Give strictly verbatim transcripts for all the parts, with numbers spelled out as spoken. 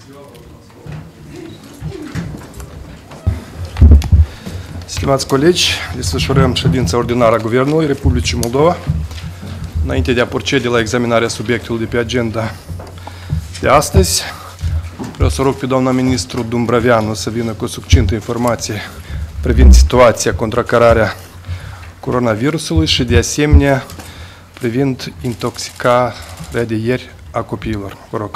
Stimați colegi, desfășurăm ședința ordinară a Guvernului Republicii Moldova. Înainte de a procede la examinarea subiectului de pe agenda de astăzi, vreau să rog pe doamna ministru Dumbrăveanu să vină cu o succintă informație privind situația, contracararea coronavirusului și, de asemenea, privind intoxicarea de ieri a copiilor. Vă rog.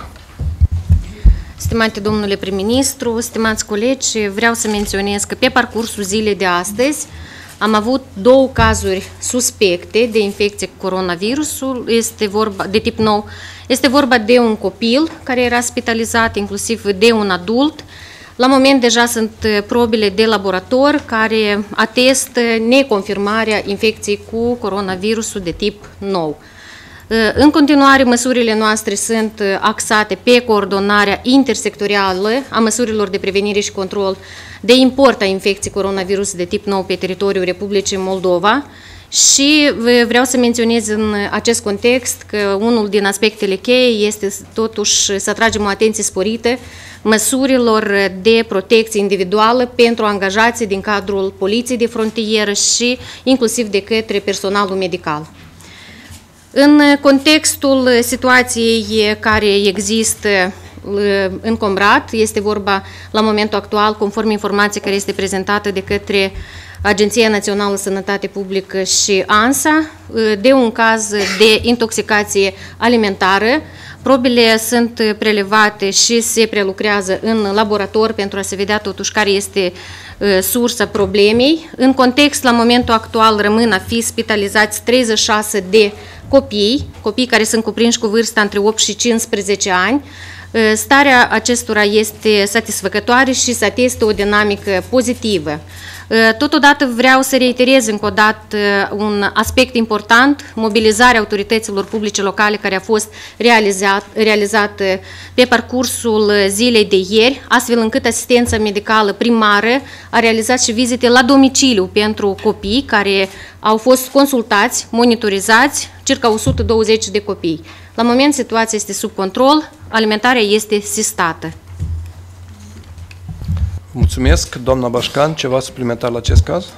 Stimate domnule prim-ministru, stimați colegi, vreau să menționez că pe parcursul zilei de astăzi am avut două cazuri suspecte de infecție cu coronavirusul, este vorba de tip nou. Este vorba de un copil care era spitalizat, inclusiv de un adult. La moment deja sunt probele de laborator care atestă neconfirmarea infecției cu coronavirusul de tip nou. În continuare, măsurile noastre sunt axate pe coordonarea intersectorială a măsurilor de prevenire și control de import a infecției coronavirus de tip nou pe teritoriul Republicii Moldova și vreau să menționez în acest context că unul din aspectele cheie este totuși să atragem o atenție sporită măsurilor de protecție individuală pentru angajații din cadrul Poliției de Frontieră și inclusiv de către personalul medical. În contextul situației care există în Comrat, este vorba la momentul actual, conform informației care este prezentată de către Agenția Națională de Sănătate Publică și ANSA, de un caz de intoxicație alimentară. Probele sunt prelevate și se prelucrează în laborator pentru a se vedea totuși care este sursa problemei. În context, la momentul actual, rămân a fi spitalizați treizeci și șase de copii, copii care sunt cuprinși cu vârsta între opt și cincisprezece ani. Starea acestora este satisfăcătoare și se atestă o dinamică pozitivă. Totodată vreau să reiterez încă o dată un aspect important, mobilizarea autorităților publice locale care a fost realizat, realizată pe parcursul zilei de ieri, astfel încât asistența medicală primară a realizat și vizite la domiciliu pentru copii care au fost consultați, monitorizați, circa o sută douăzeci de copii. La moment situația este sub control, alimentarea este sistată. Mulțumesc. Doamna Башкан, ceva suplimentar la acest caz?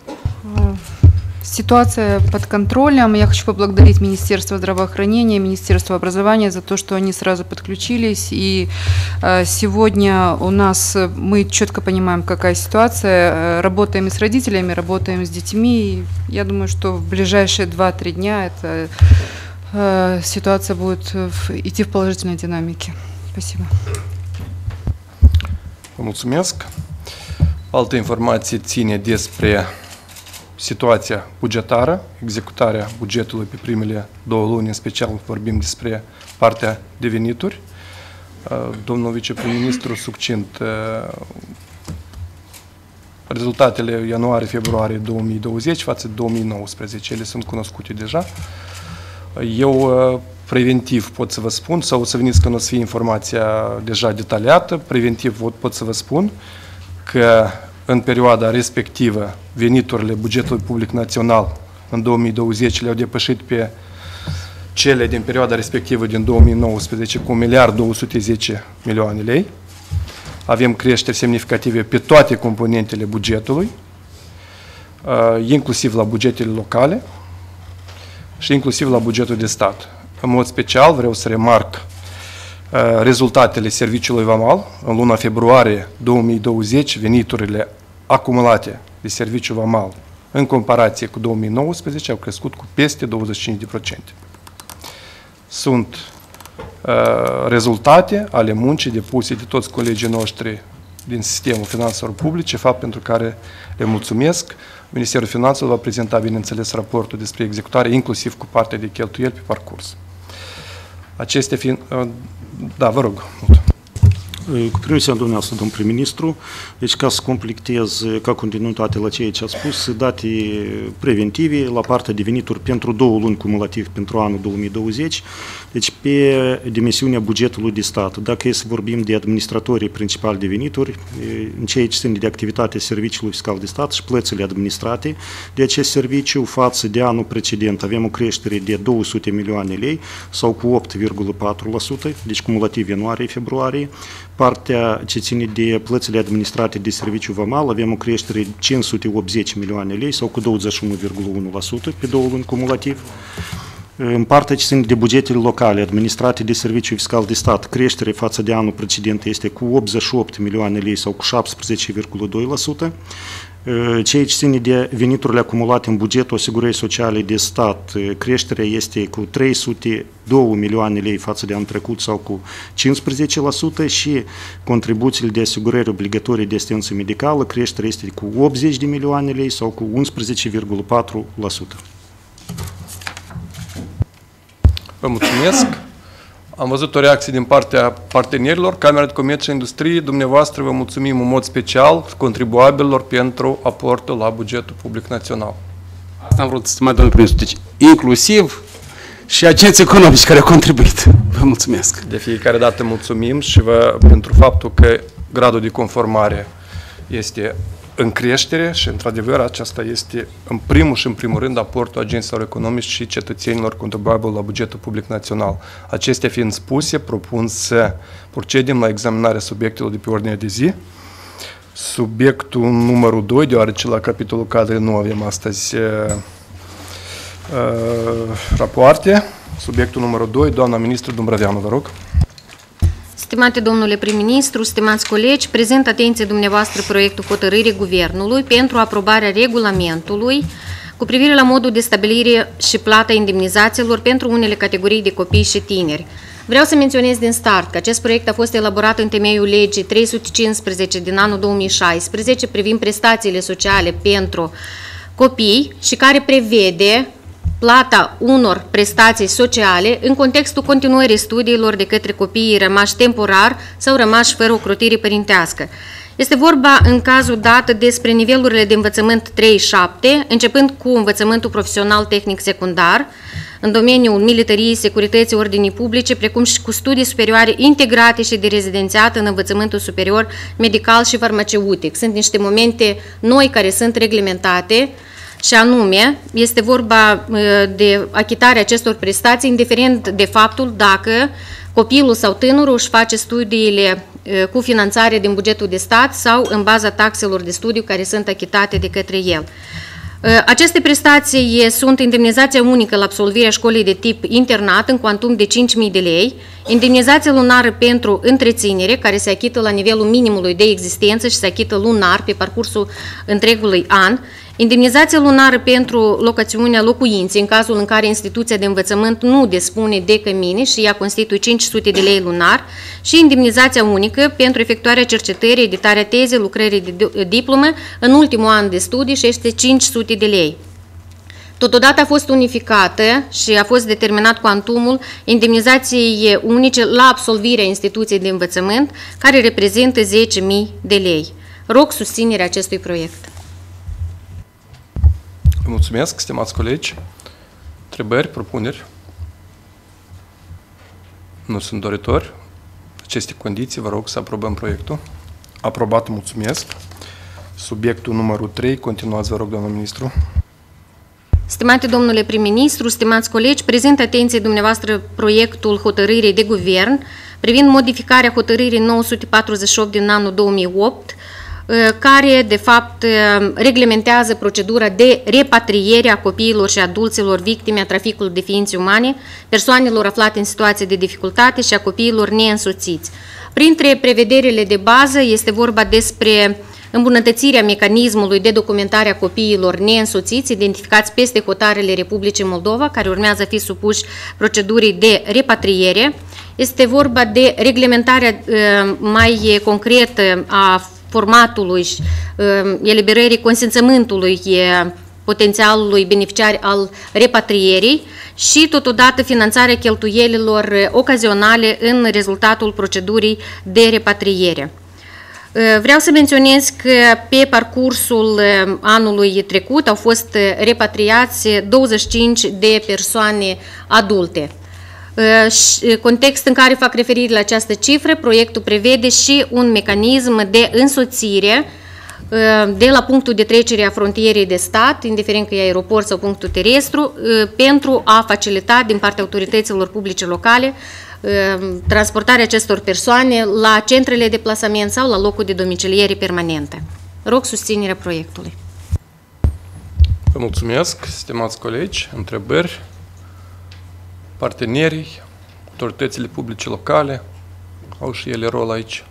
Ситуация под контролем. Я хочу поблагодарить Министерство здравоохранения, Министерство образования за то, что они сразу подключились. И сегодня у нас, мы четко понимаем, какая ситуация. Работаем и с родителями, работаем с детьми. Я думаю, что в ближайшие два-три дня эта ситуация будет идти в положительной динамике. Спасибо. Mulțumesc. Altă informație ține despre situația bugetară, executarea bugetului pe primele două luni, în special vorbim despre partea de venituri. Domnul viceprim-ministru, succint, rezultatele ianuarie-februarie două mii douăzeci față de două mii nouăsprezece, ele sunt cunoscute deja. Eu preventiv pot să vă spun, sau o să veniți că nu o să fie informația deja detaliată, preventiv pot să vă spun că în perioada respectivă veniturile bugetului public național în două mii douăzeci le-au depășit pe cele din perioada respectivă din două mii nouăsprezece cu un miliard două sute zece milioane lei. Avem creșteri semnificative pe toate componentele bugetului, inclusiv la bugetele locale și inclusiv la bugetul de stat. În mod special vreau să remarc uh, rezultatele Serviciului Vamal. În luna februarie două mii douăzeci, veniturile acumulate de Serviciul Vamal în comparație cu două mii nouăsprezece au crescut cu peste douăzeci și cinci la sută. Sunt uh, rezultate ale muncii depuse de toți colegii noștri din sistemul finanțelor publice, fapt pentru care le mulțumesc. Ministerul Finanțelor va prezenta, bineînțeles, raportul despre executare, inclusiv cu partea de cheltuieli pe parcurs. Acestea fiind... Da, vă rog. Cu permisiunea dumneavoastră, domn prim-ministru, deci ca să completez ca continuitate la ceea ce a spus, date preventive la partea de venituri pentru două luni cumulativ pentru anul două mii douăzeci, deci pe dimensiunea bugetului de stat. Dacă e să vorbim de administratorii principali de venituri, în ceea ce ține de activitatea Serviciului Fiscal de Stat și plățile administrate de acest serviciu față de anul precedent, avem o creștere de două sute milioane lei sau cu opt virgulă patru la sută, deci cumulativ ianuarie-februarie. partea ce ține de plățile administrate de serviciu vamal, avem o creștere de cinci sute optzeci milioane lei sau cu douăzeci și unu virgulă unu la sută pe două luni cumulativ. În partea ce ține de bugetele locale administrate de Serviciul Fiscal de Stat, creștere față de anul precedent este cu optzeci și opt milioane lei sau cu șaptesprezece virgulă doi la sută. Ceea ce ține de veniturile acumulate în bugetul asigurării sociale de stat, creșterea este cu trei sute doi milioane lei față de anul trecut sau cu cincisprezece la sută și contribuțiile de asigurări obligatorii de asistență medicală, creșterea este cu optzeci de milioane lei sau cu unsprezece virgulă patru la sută. Vă mulțumesc. Am văzut o reacție din partea partenerilor, Camera de Comerț și Industrie. Dumneavoastră vă mulțumim în mod special contribuabililor pentru aportul la bugetul public național. Asta am vrut, stimat domnul prim-ministru, deci inclusiv și agenții economici care au contribuit. Vă mulțumesc. De fiecare dată mulțumim și vă pentru faptul că gradul de conformare este în creștere și, într-adevăr, aceasta este, în primul și în primul rând, aportul agenților economici și cetățenilor contribuabili la bugetul public național. Acestea fiind spuse, propun să procedem la examinarea subiectelor de pe ordinea de zi. Subiectul numărul doi, deoarece la capitolul cadre nu avem astăzi uh, uh, rapoarte. Subiectul numărul doi, doamna ministru Dumbrăveanu, vă rog. Stimate domnule prim-ministru, stimați colegi, prezent atenție dumneavoastră proiectul hotărârii Guvernului pentru aprobarea regulamentului cu privire la modul de stabilire și plata indemnizațiilor pentru unele categorii de copii și tineri. Vreau să menționez din start că acest proiect a fost elaborat în temeiul legii trei sute cincisprezece din anul două mii șaisprezece privind prestațiile sociale pentru copii și care prevede plata unor prestații sociale în contextul continuării studiilor de către copiii rămași temporar sau rămași fără ocrotire părintească. Este vorba în cazul dat despre nivelurile de învățământ trei șapte, începând cu învățământul profesional tehnic secundar, în domeniul milităriei, securității, ordinii publice, precum și cu studii superioare integrate și de rezidențiat în învățământul superior, medical și farmaceutic. Sunt niște momente noi care sunt reglementate, și anume, este vorba de achitarea acestor prestații, indiferent de faptul dacă copilul sau tânărul își face studiile cu finanțare din bugetul de stat sau în baza taxelor de studiu care sunt achitate de către el. Aceste prestații sunt indemnizația unică la absolvirea școlii de tip internat în cuantum de cinci mii de lei, indemnizația lunară pentru întreținere, care se achită la nivelul minimului de existență și se achită lunar pe parcursul întregului an, indemnizația lunară pentru locațiunea locuinței, în cazul în care instituția de învățământ nu dispune de cămine și ea constituie cinci sute de lei lunar, și indemnizația unică pentru efectuarea cercetării, editarea tezei, lucrării de diplomă în ultimul an de studii și este cinci sute de lei. Totodată a fost unificată și a fost determinat cuantumul indemnizației unice la absolvirea instituției de învățământ, care reprezintă zece mii de lei. Rog susținerea acestui proiect. Vă mulțumesc, stimați colegi. Întrebări, propuneri? Nu sunt doritori. Aceste condiții, vă rog să aprobăm proiectul. Aprobat, mulțumesc. Subiectul numărul trei, continuați, vă rog, doamnă ministru. Stimate domnule prim-ministru, stimați colegi, prezint atenție dumneavoastră proiectul hotărârii de guvern privind modificarea hotărârii nouă sute patruzeci și opt din anul două mii opt, care, de fapt, reglementează procedura de repatriere a copiilor și adulților victime a traficului de ființe umane, persoanelor aflate în situații de dificultate și a copiilor neînsoțiți. Printre prevederile de bază este vorba despre îmbunătățirea mecanismului de documentare a copiilor neînsoțiți, identificați peste hotarele Republicii Moldova, care urmează a fi supuși procedurii de repatriere. Este vorba de reglementarea mai concretă a formatului și eliberării consimțământului potențialului beneficiar al repatrierii și, totodată, finanțarea cheltuielilor ocazionale în rezultatul procedurii de repatriere. Vreau să menționez că pe parcursul anului trecut au fost repatriați douăzeci și cinci de persoane adulte. Context în care fac referire la această cifră, proiectul prevede și un mecanism de însoțire de la punctul de trecere a frontierei de stat, indiferent că e aeroport sau punctul terestru, pentru a facilita din partea autorităților publice locale transportarea acestor persoane la centrele de plasament sau la locul de domiciliere permanente. Rog susținerea proiectului. Vă mulțumesc, stimați colegi, întrebări, partenerii, autoritățile publice locale, au și ele rol aici.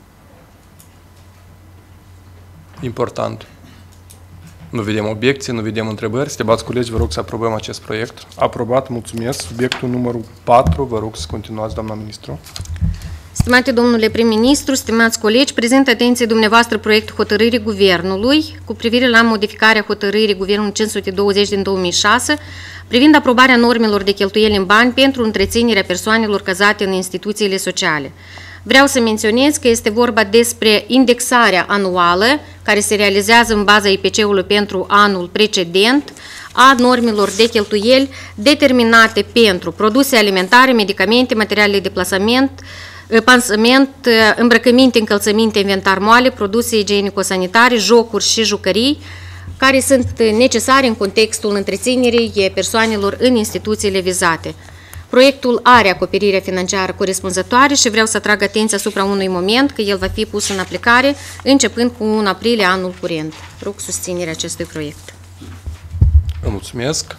Important. Nu vedem obiecții, nu vedem întrebări. Stimați colegi, vă rog să aprobăm acest proiect. Aprobat, mulțumesc. Subiectul numărul patru, vă rog să continuați, doamna ministru. Stimate domnule prim-ministru, stimați colegi, prezint atenție dumneavoastră proiectul hotărârii Guvernului cu privire la modificarea hotărârii Guvernului cinci sute douăzeci din două mii șase privind aprobarea normelor de cheltuieli în bani pentru întreținerea persoanelor cazate în instituțiile sociale. Vreau să menționez că este vorba despre indexarea anuală care se realizează în baza I P C-ului pentru anul precedent a normelor de cheltuieli determinate pentru produse alimentare, medicamente, materiale de plasament, pansament, îmbrăcăminte, încălțăminte, inventar moale, produse igienico-sanitare, jocuri și jucării, care sunt necesare în contextul întreținerii persoanelor în instituțiile vizate. Proiectul are acoperirea financiară corespunzătoare și vreau să atrag atenția asupra unui moment că el va fi pus în aplicare începând cu unu aprilie anul curent. Rog susținerea acestui proiect. Vă mulțumesc.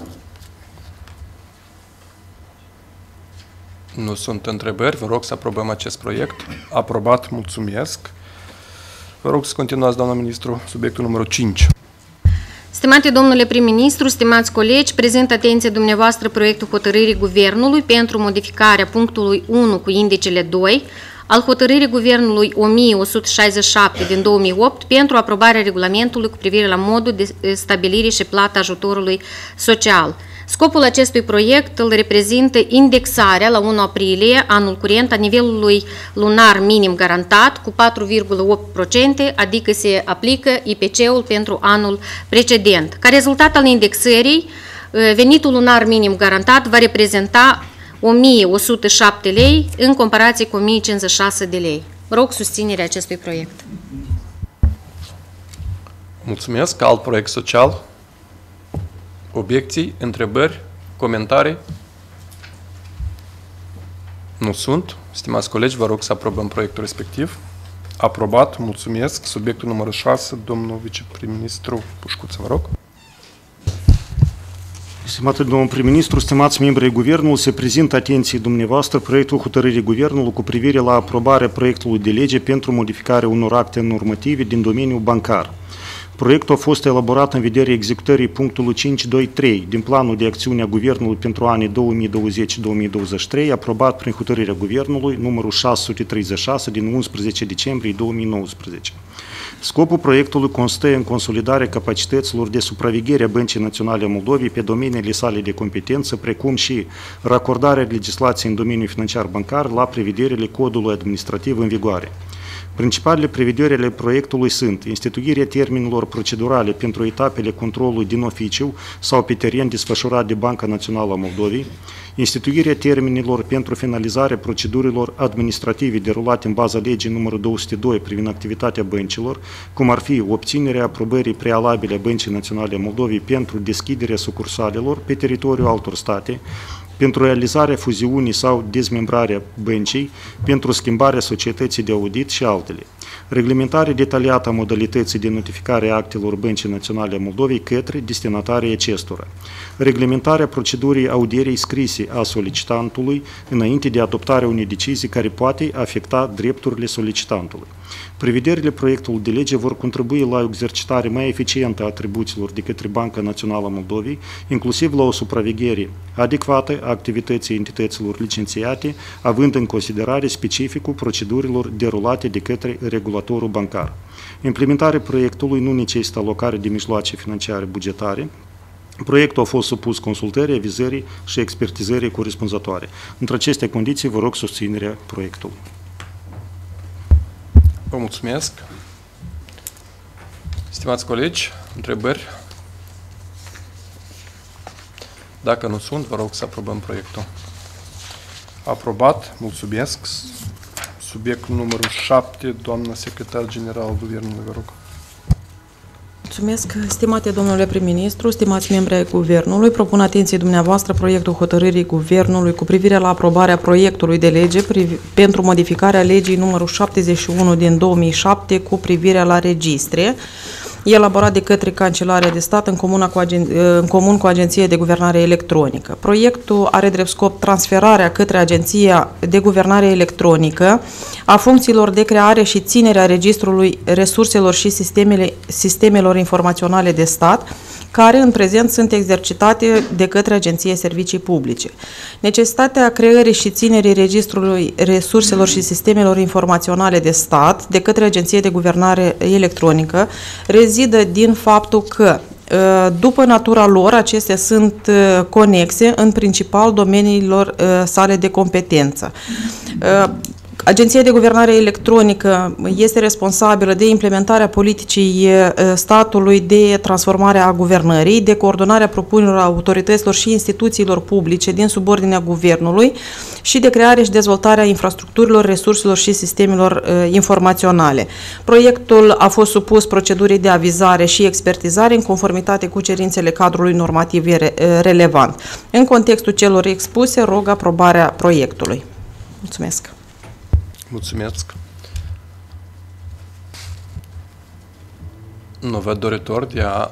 Nu sunt întrebări, vă rog să aprobăm acest proiect. Aprobat, mulțumesc. Vă rog să continuați, doamna ministru, subiectul numărul cinci. Stimate domnule prim-ministru, stimați colegi, prezint atenție dumneavoastră proiectul hotărârii Guvernului pentru modificarea punctului unu cu indicele doi al hotărârii Guvernului o mie o sută șaizeci și șapte din două mii opt pentru aprobarea regulamentului cu privire la modul de stabilire și plată ajutorului social. Scopul acestui proiect îl reprezintă indexarea la unu aprilie anul curent a nivelului lunar minim garantat cu patru virgulă opt la sută, adică se aplică I P C-ul pentru anul precedent. Ca rezultat al indexării, venitul lunar minim garantat va reprezenta o mie o sută șapte lei în comparație cu o mie cincizeci și șase de lei. Rog susținerea acestui proiect. Mulțumesc. Alt proiect social? Obiecții, întrebări, comentarii? Nu sunt. Stimați colegi, vă rog să aprobăm proiectul respectiv. Aprobat, mulțumesc. Subiectul numărul șase, domnul viceprim-ministru Pușcuță, vă rog. Stimate domnul prim-ministru, stimați membri ai Guvernului, se prezintă atenției dumneavoastră proiectul hotărârii Guvernului cu privire la aprobarea proiectului de lege pentru modificarea unor acte normative din domeniul bancar. Proiectul a fost elaborat în vederea executării punctului cinci doi trei din Planul de Acțiune a Guvernului pentru anii două mii douăzeci - două mii douăzeci și trei, aprobat prin hotărârea Guvernului numărul șase sute treizeci și șase din unsprezece decembrie două mii nouăsprezece. Scopul proiectului constă în consolidarea capacităților de supraveghere a Băncii Naționale a Moldovei pe domeniile sale de competență, precum și racordarea legislației în domeniul financiar bancar la prevederile codului administrativ în vigoare. Principalele prevederi ale proiectului sunt instituirea termenilor procedurale pentru etapele controlului din oficiu sau pe teren desfășurat de Banca Națională a Moldovei, instituirea termenilor pentru finalizarea procedurilor administrative derulate în baza legii numărul două sute doi privind activitatea băncilor, cum ar fi obținerea aprobării prealabile a Băncii Naționale a Moldovei pentru deschiderea sucursalelor pe teritoriul altor state, pentru realizarea fuziunii sau dezmembrarea băncii, pentru schimbarea societății de audit și altele. Reglementarea detaliată a modalității de notificare a actelor Băncii Naționale a Moldovei către destinatarii acestora. Reglementarea procedurii audierii scrise a solicitantului înainte de adoptarea unei decizii care poate afecta drepturile solicitantului. Prevederile proiectului de lege vor contribui la o exercitare mai eficientă a atribuțiilor de către Banca Națională a Moldovei, inclusiv la o supraveghere adecvată a activității entităților licențiate, având în considerare specificul procedurilor derulate de către regulatorul bancar. Implementarea proiectului nu necesită alocare de mijloace financiare bugetare. Proiectul a fost supus consultării, avizării și expertizării corespunzătoare. Între aceste condiții, vă rog susținerea proiectului. Vă mulțumesc. Stimați colegi, întrebări? Dacă nu sunt, vă rog să aprobăm proiectul. Aprobat, mulțumesc. Subiectul numărul șapte, doamna secretar general al Guvernului, vă rog. Mulțumesc, stimate domnule prim-ministru, stimați membri ai Guvernului, propun atenției dumneavoastră proiectul hotărârii Guvernului cu privire la aprobarea proiectului de lege pentru modificarea legii numărul șaptezeci și unu din două mii șapte cu privire la registre, elaborat de către Cancelarea de Stat în, cu agen... în comun cu Agenția de Guvernare Electronică. Proiectul are drept scop transferarea către Agenția de Guvernare Electronică a funcțiilor de creare și ținere a registrului resurselor și sistemele, sistemelor informaționale de stat, care în prezent sunt exercitate de către Agenția Servicii Publice. Necesitatea creării și ținerii registrului resurselor și sistemelor informaționale de stat de către Agenția de Guvernare Electronică rezidă din faptul că, după natura lor, acestea sunt conexe în principal domeniilor sale de competență. Agenția de Guvernare Electronică este responsabilă de implementarea politicii statului, de transformarea guvernării, de coordonarea propunerilor autorităților și instituțiilor publice din subordinea guvernului și de creare și dezvoltarea infrastructurilor, resurselor și sistemelor informaționale. Proiectul a fost supus procedurii de avizare și expertizare în conformitate cu cerințele cadrului normativ relevant. În contextul celor expuse, rog aprobarea proiectului. Mulțumesc! Mulțumesc. Nu văd doritor de a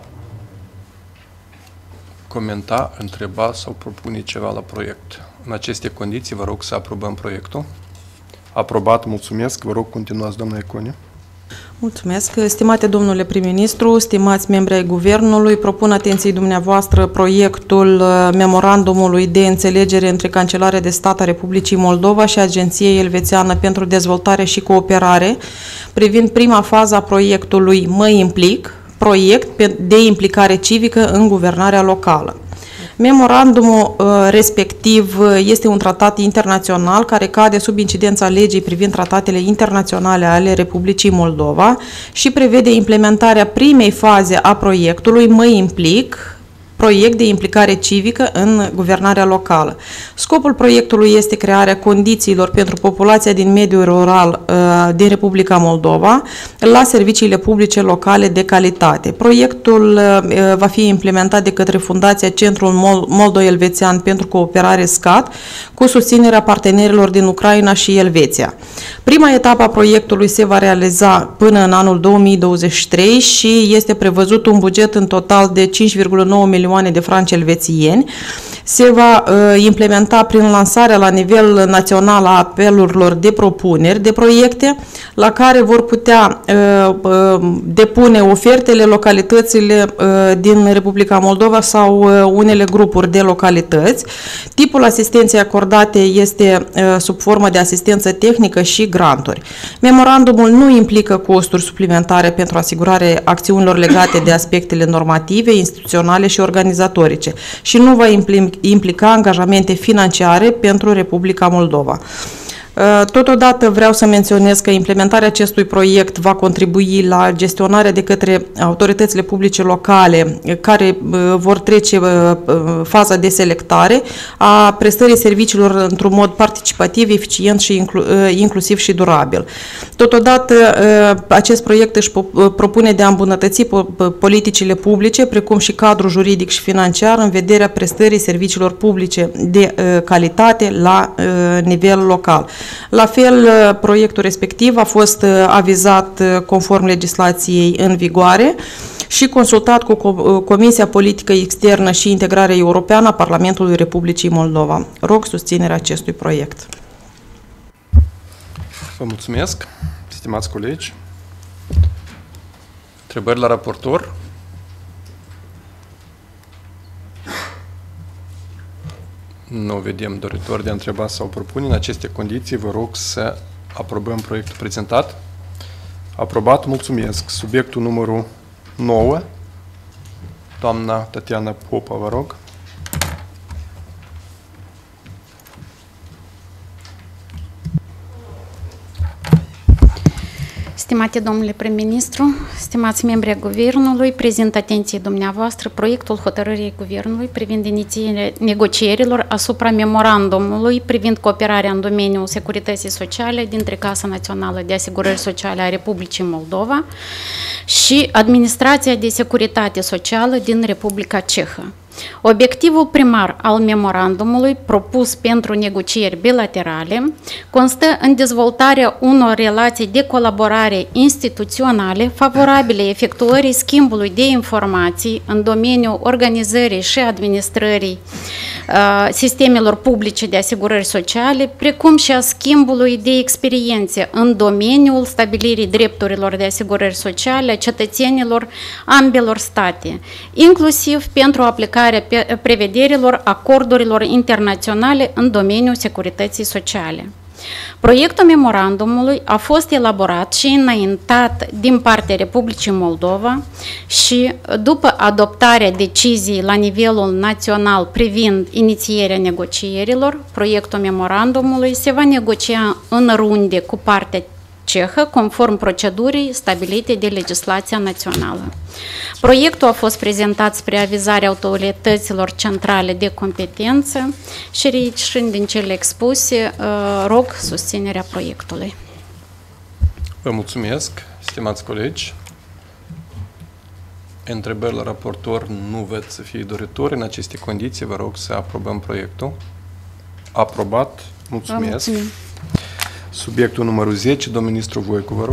comenta, întreba sau propune ceva la proiect. În aceste condiții vă rog să aprobăm proiectul. Aprobat, mulțumesc. Vă rog, continuați, doamna Iconie. Mulțumesc. Stimate domnule prim-ministru, stimați membri ai Guvernului, propun atenției dumneavoastră proiectul memorandumului de înțelegere între Cancelarea de Stat a Republicii Moldova și Agenția Elvețiană pentru Dezvoltare și Cooperare privind prima fază a proiectului Mă implic, proiect de implicare civică în guvernarea locală. Memorandumul uh, respectiv este un tratat internațional care cade sub incidența legii privind tratatele internaționale ale Republicii Moldova și prevede implementarea primei faze a proiectului Mă implic, proiect de implicare civică în guvernarea locală. Scopul proiectului este crearea condițiilor pentru populația din mediul rural uh, din Republica Moldova la serviciile publice locale de calitate. Proiectul uh, va fi implementat de către Fundația Centrul Moldo-Elvețian pentru Cooperare S C A T cu susținerea partenerilor din Ucraina și Elveția. Prima etapă a proiectului se va realiza până în anul două mii douăzeci și trei și este prevăzut un buget în total de cinci virgulă nouă milioane de franci elvețieni. Se va uh, implementa prin lansarea la nivel național a apelurilor de propuneri de proiecte la care vor putea uh, uh, depune ofertele localitățile uh, din Republica Moldova sau uh, unele grupuri de localități. Tipul asistenței acordate este uh, sub formă de asistență tehnică și granturi. Memorandumul nu implică costuri suplimentare pentru asigurarea acțiunilor legate de aspectele normative, instituționale și organizatorice și nu va implica angajamente financiare pentru Republica Moldova. Totodată vreau să menționez că implementarea acestui proiect va contribui la gestionarea de către autoritățile publice locale care vor trece faza de selectare a prestării serviciilor într-un mod participativ, eficient și inclu inclusiv și durabil. Totodată, acest proiect își propune de a îmbunătăți politicile publice, precum și cadrul juridic și financiar în vederea prestării serviciilor publice de calitate la nivel local. La fel, proiectul respectiv a fost avizat conform legislației în vigoare și consultat cu Comisia Politică Externă și Integrare Europeană a Parlamentului Republicii Moldova. Rog susținerea acestui proiect. Vă mulțumesc, stimați colegi. Întrebări la raportor? Nu vedem doritori de a întreba sau propune. În aceste condiții vă rog să aprobăm proiectul prezentat. Aprobat, mulțumesc. Subiectul numărul nouă. Doamna Tatiana Popa, vă rog. Stimate domnule prim-ministru, stimați membri ai Guvernului, prezint atenției dumneavoastră proiectul hotărârii Guvernului privind inițierea negocierilor asupra memorandumului privind cooperarea în domeniul securității sociale dintre Casa Națională de Asigurări Sociale a Republicii Moldova și Administrația de Securitate Socială din Republica Cehă. Obiectivul primar al memorandumului propus pentru negocieri bilaterale constă în dezvoltarea unor relații de colaborare instituționale favorabile efectuării schimbului de informații în domeniul organizării și administrării uh, sistemelor publice de asigurări sociale, precum și a schimbului de experiențe în domeniul stabilirii drepturilor de asigurări sociale a cetățenilor ambelor state, inclusiv pentru aplicarea prevederilor acordurilor internaționale în domeniul securității sociale. Proiectul memorandumului a fost elaborat și înaintat din partea Republicii Moldova și după adoptarea deciziei la nivelul național privind inițierea negocierilor, proiectul memorandumului se va negocia în runde cu partea cehă, conform procedurii stabilite de legislația națională. Proiectul a fost prezentat spre avizarea autorităților centrale de competență și, reieșind din cele expuse, rog susținerea proiectului. Vă mulțumesc, stimați colegi. Întrebări la raportor nu văd să fie doritori. În aceste condiții, vă rog să aprobăm proiectul. Aprobat. Mulțumesc. Subiectul numărul zece, domnul ministru Voicu, vă rog.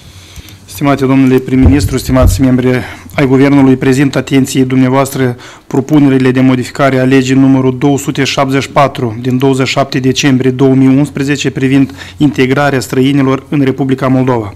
Stimate domnule prim-ministru, stimați membri ai Guvernului, prezint atenției dumneavoastră propunerile de modificare a legii numărul două sute șaptezeci și patru din douăzeci și șapte decembrie două mii unsprezece privind integrarea străinilor în Republica Moldova.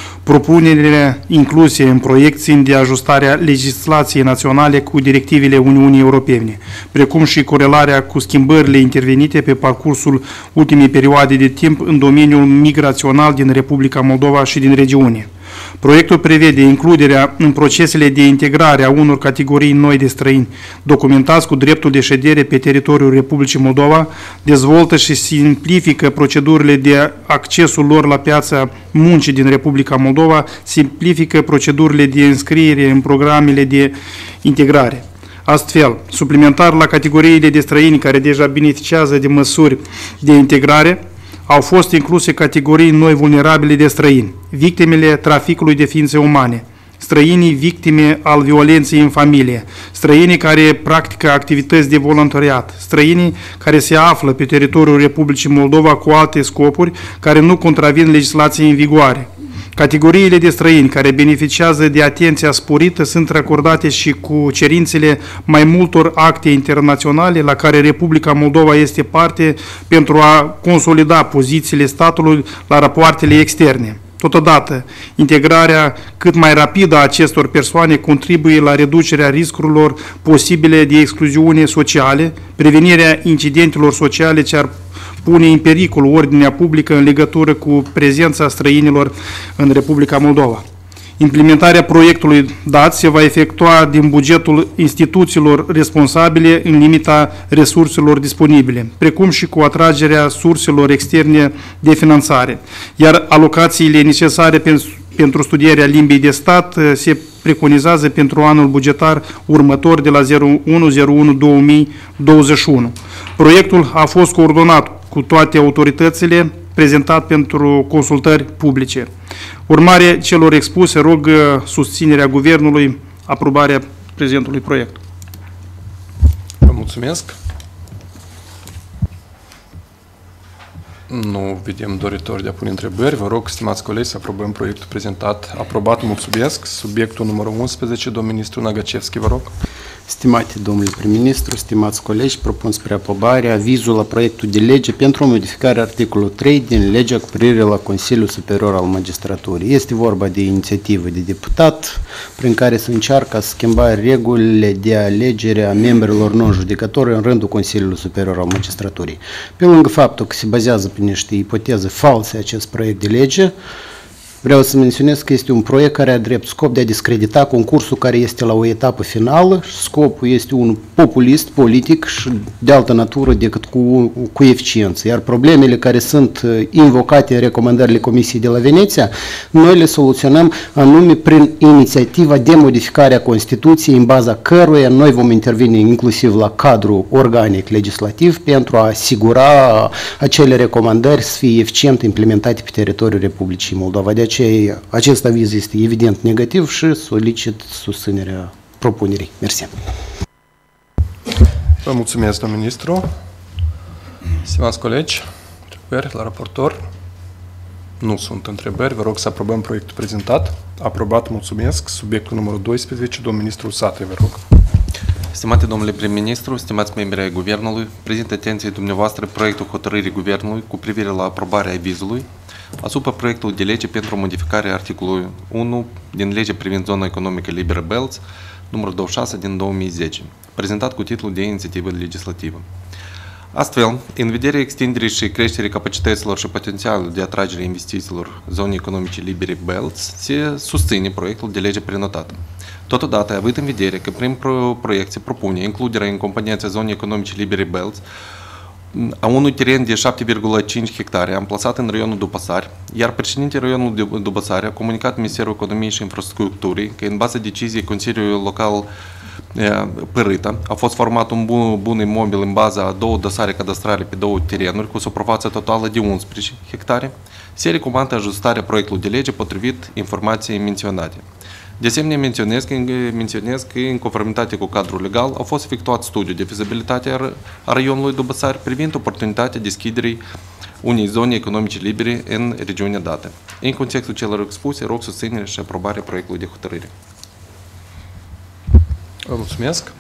Propunerile incluse în proiect țin de ajustarea legislației naționale cu directivele Uniunii Europene, precum și corelarea cu schimbările intervenite pe parcursul ultimei perioade de timp în domeniul migrațional din Republica Moldova și din regiune. Proiectul prevede includerea în procesele de integrare a unor categorii noi de străini documentați cu dreptul de ședere pe teritoriul Republicii Moldova, dezvoltă și simplifică procedurile de accesul lor la piața muncii din Republica Moldova, simplifică procedurile de înscriere în programele de integrare. Astfel, suplimentar la categoriile de străini care deja beneficiază de măsuri de integrare, au fost incluse categorii noi vulnerabile de străini, victimele traficului de ființe umane, străinii victime al violenței în familie, străinii care practică activități de voluntariat, străinii care se află pe teritoriul Republicii Moldova cu alte scopuri care nu contravin legislației în vigoare. Categoriile de străini care beneficiază de atenția sporită sunt racordate și cu cerințele mai multor acte internaționale la care Republica Moldova este parte pentru a consolida pozițiile statului la rapoartele externe. Totodată, integrarea cât mai rapidă a acestor persoane contribuie la reducerea riscurilor posibile de excluziune sociale, prevenirea incidentelor sociale ce ar pune în pericol ordinea publică în legătură cu prezența străinilor în Republica Moldova. Implementarea proiectului dat se va efectua din bugetul instituțiilor responsabile în limita resurselor disponibile, precum și cu atragerea surselor externe de finanțare, iar alocațiile necesare pentru studierea limbii de stat se preconizează pentru anul bugetar următor de la unu zero unu două mii douăzeci și unu. Proiectul a fost coordonat cu toate autoritățile, prezentat pentru consultări publice. Urmare celor expuse, rog susținerea Guvernului, aprobarea prezentului proiect. Vă mulțumesc. Nu vedem doritori de a pune întrebări. Vă rog, stimați colegi, să aprobăm proiectul prezentat. Aprobat, mulțumesc. Subiectul numărul unsprezece, domnul ministru Nagacevski, vă rog. Stimate domnule prim-ministru, stimați colegi, propun spre aprobare avizul la proiectul de lege pentru modificarea articolului trei din legea cu privire la Consiliul Superior al Magistraturii. Este vorba de inițiativă de deputat prin care se încearcă să schimba regulile de alegere a membrilor non-judecători în rândul Consiliului Superior al Magistraturii. Pe lângă faptul că se bazează pe niște ipoteze false acest proiect de lege, Vreau să menționez că este un proiect care are drept scop de a discredita concursul care este la o etapă finală și scopul este unul populist, politic și de altă natură decât cu, cu eficiență. Iar problemele care sunt invocate în recomandările Comisiei de la Veneția, noi le soluționăm anume prin inițiativa de modificare a Constituției în baza căruia noi vom interveni inclusiv la cadrul organic legislativ pentru a asigura acele recomandări să fie eficient implementate pe teritoriul Republicii Moldova. De aceea, acest aviz este evident negativ și solicit susținerea propunerii. Mersi. Vă mulțumesc, domnul ministru. Stimați colegi, întrebări la raportor? Nu sunt întrebări. Vă rog să aprobăm proiectul prezentat. Aprobat, mulțumesc. Subiectul numărul doisprezece, domnul ministru Satre, vă rog. Stimate domnule prim-ministru, stimați membri ai Guvernului, prezint atenției dumneavoastră proiectul hotărârii Guvernului cu privire la aprobarea avizului asupra proiectului de lege pentru modificarea articolului unu din legea privind zona economică liberă Belz, numărul douăzeci și șase din două mii zece, prezentat cu titlul de inițiativă legislativă. Astfel, în vederea extinderii și creșterii capacităților și potențialului de atragere a investițiilor zonei economice libere Belz, se susține proiectul de lege prenotat. Totodată, având în vedere că prin proiect se propune includerea în componența zonei economice libere Belz a unui teren de șapte virgulă cinci hectare amplasat în raionul Dupăsari, iar președintele raionului Dupăsari a comunicat Ministerul Economiei și Infrastructurii că în baza deciziei Consiliului Local Părâta a fost format un bun, bun imobil în baza a două dosare cadastrale pe două terenuri cu suprafață totală de unsprezece hectare, se recomandă ajustarea proiectului de lege potrivit informației menționate. De asemenea, menționez că, menționez că, în conformitate cu cadrul legal, a fost efectuat studiu de fizibilitate a raionului Dubăsari privind oportunitatea deschiderii unei zone economice libere în regiunea dată. În contextul celor expuse, rog susținerea și aprobarea proiectului de hotărâre. Vă mulțumesc.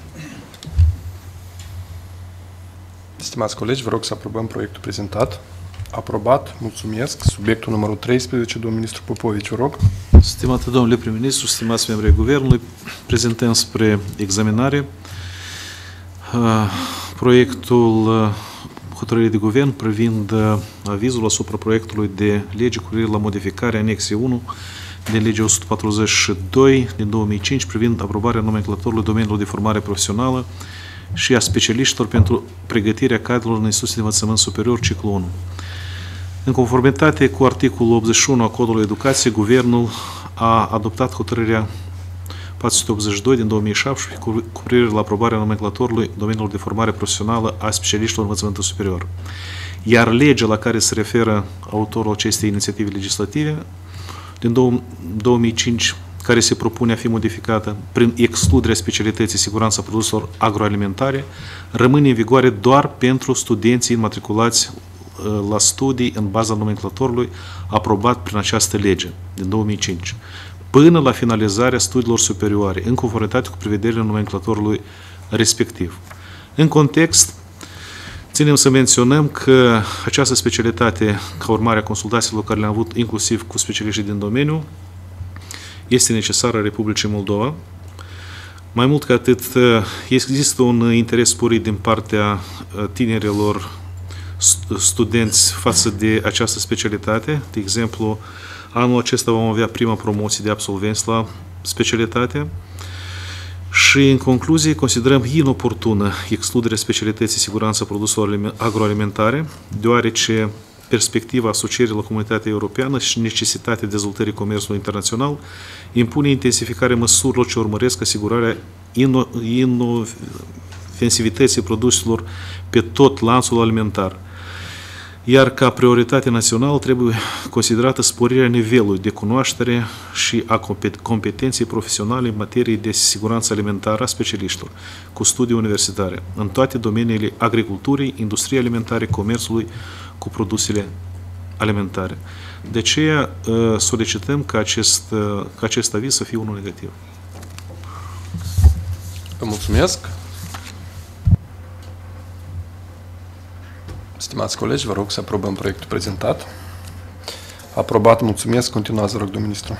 Stimați colegi, vă rog să aprobăm proiectul prezentat. Aprobat, mulțumesc. Subiectul numărul treisprezece, domnul ministru Popovici, vă rog. Stimate domnule prim-ministru, stimați membri ai Guvernului, prezentăm spre examinare uh, proiectul uh, hotărârii de Guvern privind uh, avizul asupra proiectului de lege cu privire la modificarea anexei unu din legea o sută patruzeci și doi din două mii cinci privind aprobarea nomenclatorului domeniului de formare profesională și a specialiștilor pentru pregătirea cadrelor în instituții de învățământ superior ciclu unu. În conformitate cu articolul optzeci și unu a Codului Educației, Guvernul a adoptat hotărârea patru sute optzeci și doi din două mii șaptesprezece cu, cu privire la aprobarea nomenclatorului domeniului de formare profesională a specialiștilor în învățământul superior. Iar legea la care se referă autorul acestei inițiative legislative din două mii cinci, care se propune a fi modificată prin excluderea specialității siguranța produselor agroalimentare, rămâne în vigoare doar pentru studenții înmatriculați la studii în baza nomenclatorului aprobat prin această lege din două mii cinci, până la finalizarea studiilor superioare, în conformitate cu prevederile nomenclatorului respectiv. În context, ținem să menționăm că această specialitate, ca urmare a consultațiilor care le-am avut inclusiv cu specialiștii din domeniu, este necesară Republicii Moldova. Mai mult ca atât, există un interes sporit din partea tinerilor studenți față de această specialitate. De exemplu, anul acesta vom avea prima promoție de absolvenți la specialitate și, în concluzie, considerăm inoportună excluderea specialității siguranța produselor agroalimentare, deoarece perspectiva asocierii la comunitatea europeană și necesitatea dezvoltării comerțului internațional impune intensificarea măsurilor ce urmăresc asigurarea inofensivității produselor pe tot lanțul alimentar. Iar ca prioritate națională trebuie considerată sporirea nivelului de cunoaștere și a competenței profesionale în materie de siguranță alimentară a specialiștilor cu studii universitare în toate domeniile agriculturii, industriei alimentare, comerțului cu produsele alimentare. De aceea solicităm ca acest, ca acest aviz să fie unul negativ. Vă mulțumesc. Stimați colegi, vă rog să aprobăm proiectul prezentat. Aprobat, mulțumesc. Continuați, vă rog, domnul ministru.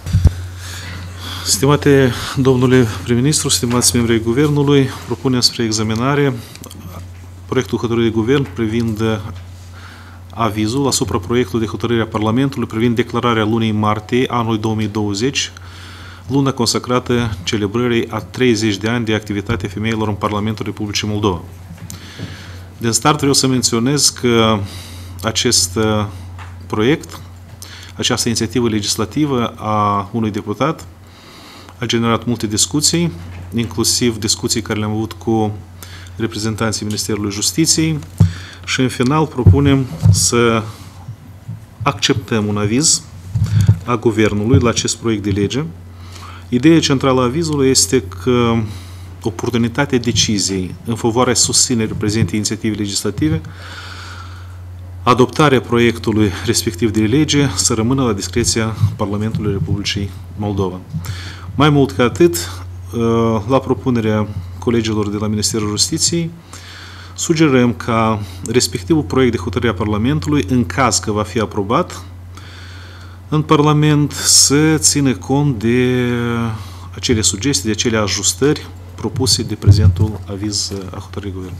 Stimate domnule prim-ministru, stimați membri ai Guvernului, propunem spre examinare proiectul hotărârii de Guvern privind avizul asupra proiectului de hotărâre a Parlamentului privind declararea lunii martie anului două mii douăzeci, luna consacrată celebrării a treizeci de ani de activitate femeilor în Parlamentul Republicii Moldova. Din start vreau să menționez că acest proiect, această inițiativă legislativă a unui deputat a generat multe discuții, inclusiv discuții care le-am avut cu reprezentanții Ministerului Justiției și în final propunem să acceptăm un aviz a Guvernului la acest proiect de lege. Ideea centrală a avizului este că oportunitatea deciziei în favoarea susținerii prezentei inițiative legislative, adoptarea proiectului respectiv de lege să rămână la discreția Parlamentului Republicii Moldova. Mai mult ca atât, la propunerea colegilor de la Ministerul Justiției, sugerăm ca respectivul proiect de hotărâre a Parlamentului, în caz că va fi aprobat în Parlament, să țină cont de acele sugestii, de acele ajustări propuse de prezentul aviz a hotărârii Guvernului.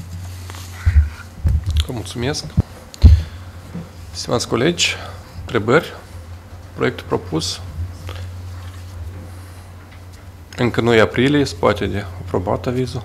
Vă mulțumesc. Stimați colegi, întrebări? Proiectul propus? Încă nu e aprilie, se poate de aprobat avizul.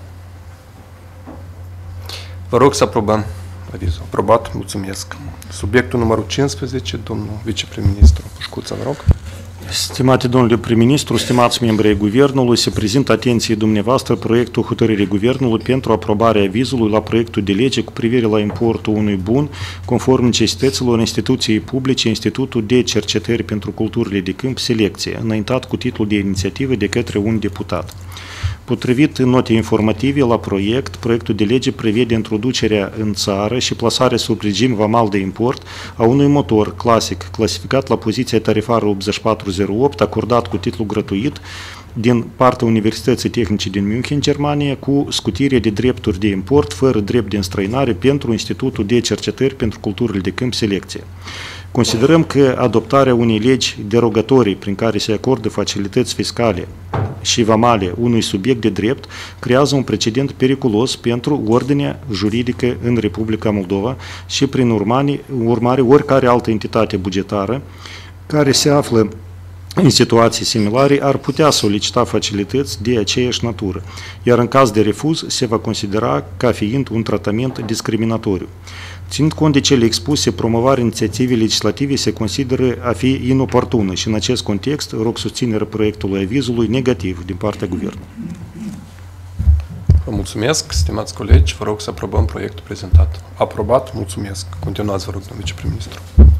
Vă rog să aprobăm avizul. Aprobat, mulțumesc. Subiectul numărul cincisprezece, domnul viceprim-ministru Pușcuță, vă rog. Stimate domnule prim-ministru, stimați membri ai Guvernului, se prezintă atenției dumneavoastră proiectul hotărârii Guvernului pentru aprobarea avizului la proiectul de lege cu privire la importul unui bun conform necesităților instituției publice, Institutul de Cercetări pentru Culturile de Câmp, Selecție, înaintat cu titlul de inițiativă de către un deputat. Potrivit notei informative la proiect, proiectul de lege prevede introducerea în țară și plasarea sub regim vamal de import a unui motor clasic, clasificat la poziția tarifară optzeci și patru zero opt, acordat cu titlu gratuit din partea Universității Tehnice din München, Germania, cu scutire de drepturi de import fără drept de înstrăinare pentru Institutul de Cercetări pentru Culturile de Câmp, Selecție. Considerăm că adoptarea unei legi derogatorii prin care se acordă facilități fiscale și vamale unui subiect de drept creează un precedent periculos pentru ordinea juridică în Republica Moldova și, prin urmare, urmare oricare altă entitate bugetară care se află în situații similare ar putea solicita facilități de aceeași natură, iar în caz de refuz se va considera ca fiind un tratament discriminatoriu. Ținând cont de cele expuse, promovarea inițiativei legislative se consideră a fi inoportună și în acest context rog susținerea proiectului avizului negativ din partea Guvernului. Vă mulțumesc, stimați colegi, vă rog să aprobăm proiectul prezentat. Aprobat, mulțumesc. Continuați, vă rog, domnul viceprim-ministru.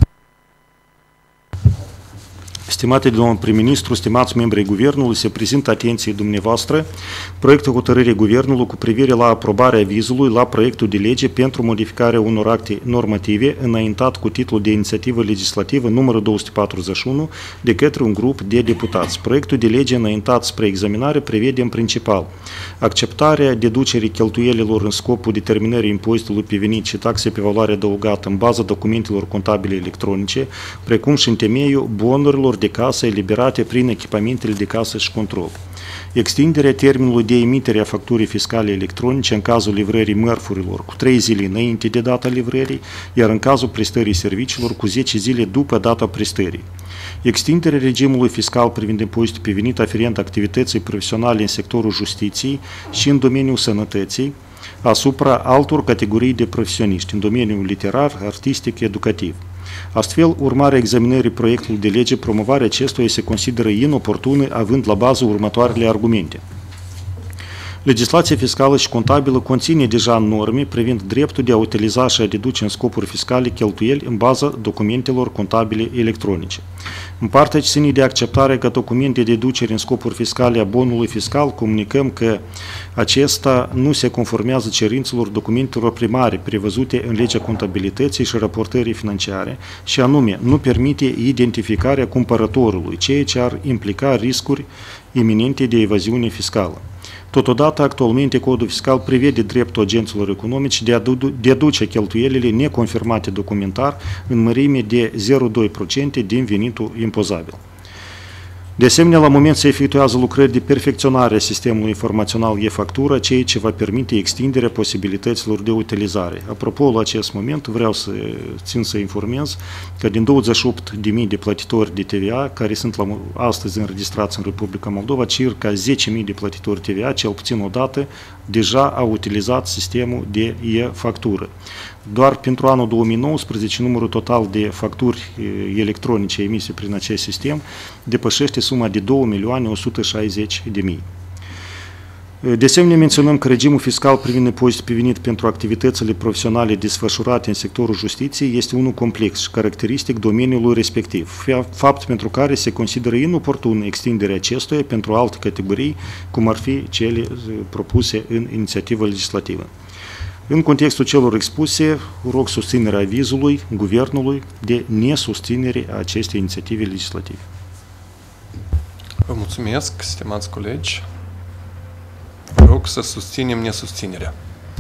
Stimate domnul prim-ministru, stimați membri ai Guvernului, se prezintă atenției dumneavoastră proiectul hotărârii Guvernului cu privire la aprobarea avizului la proiectul de lege pentru modificarea unor acte normative înaintat cu titlul de inițiativă legislativă numărul două sute patruzeci și unu de către un grup de deputați. Proiectul de lege înaintat spre examinare prevede în principal acceptarea deducerii cheltuielilor în scopul determinării impozitului pe venit și taxe pe valoare adăugată în baza documentelor contabile electronice, precum și în temeiul bonurilor de casă eliberate prin echipamentele de casă și control. Extinderea termenului de emitere a facturii fiscale electronice în cazul livrării mărfurilor cu trei zile înainte de data livrării, iar în cazul prestării serviciilor cu zece zile după data prestării. Extinderea regimului fiscal privind impozitul pe venit aferent activității profesionale în sectorul justiției și în domeniul sănătății asupra altor categorii de profesioniști în domeniul literar, artistic, educativ. Astfel, urmarea examinării proiectului de lege, promovarea acestuia se consideră inoportună, având la bază următoarele argumente. Legislația fiscală și contabilă conține deja norme privind dreptul de a utiliza și a deduce în scopuri fiscale cheltuieli în baza documentelor contabile electronice. În partea ce ține de acceptarea ca document de deducere în scopuri fiscale a bonului fiscal, comunicăm că acesta nu se conformează cerințelor documentelor primare prevăzute în legea contabilității și raportării financiare și anume nu permite identificarea cumpărătorului, ceea ce ar implica riscuri iminente de evaziune fiscală. Totodată, actualmente, Codul Fiscal prevede dreptul agenților economici de a deduce cheltuielile neconfirmate documentar în mărime de zero virgulă doi la sută din venitul impozabil. De asemenea, la moment se efectuează lucrări de perfecționare a sistemului informațional e-factură, ceea ce va permite extinderea posibilităților de utilizare. Apropo, la acest moment vreau să țin să informez că din douăzeci și opt de mii de plătitori de T V A, care sunt la, astăzi înregistrați în Republica Moldova, circa zece mii de plătitori T V A, cel puțin o dată, deja au utilizat sistemul de e-factură. Doar pentru anul două mii nouăsprezece, numărul total de facturi electronice emise prin acest sistem depășește suma de două milioane o sută șaizeci de mii. De asemenea, menționăm că regimul fiscal privind impozitul pe venit pentru activitățile profesionale desfășurate în sectorul justiției este unul complex și caracteristic domeniului respectiv, fapt pentru care se consideră inoportun extinderea acestuia pentru alte categorii, cum ar fi cele propuse în inițiativă legislativă. În contextul celor expuse, rog susținerea avizului Guvernului de nesusținere a acestei inițiative legislative. Vă mulțumesc, stimați colegi. Vă rog să susținem nesusținerea.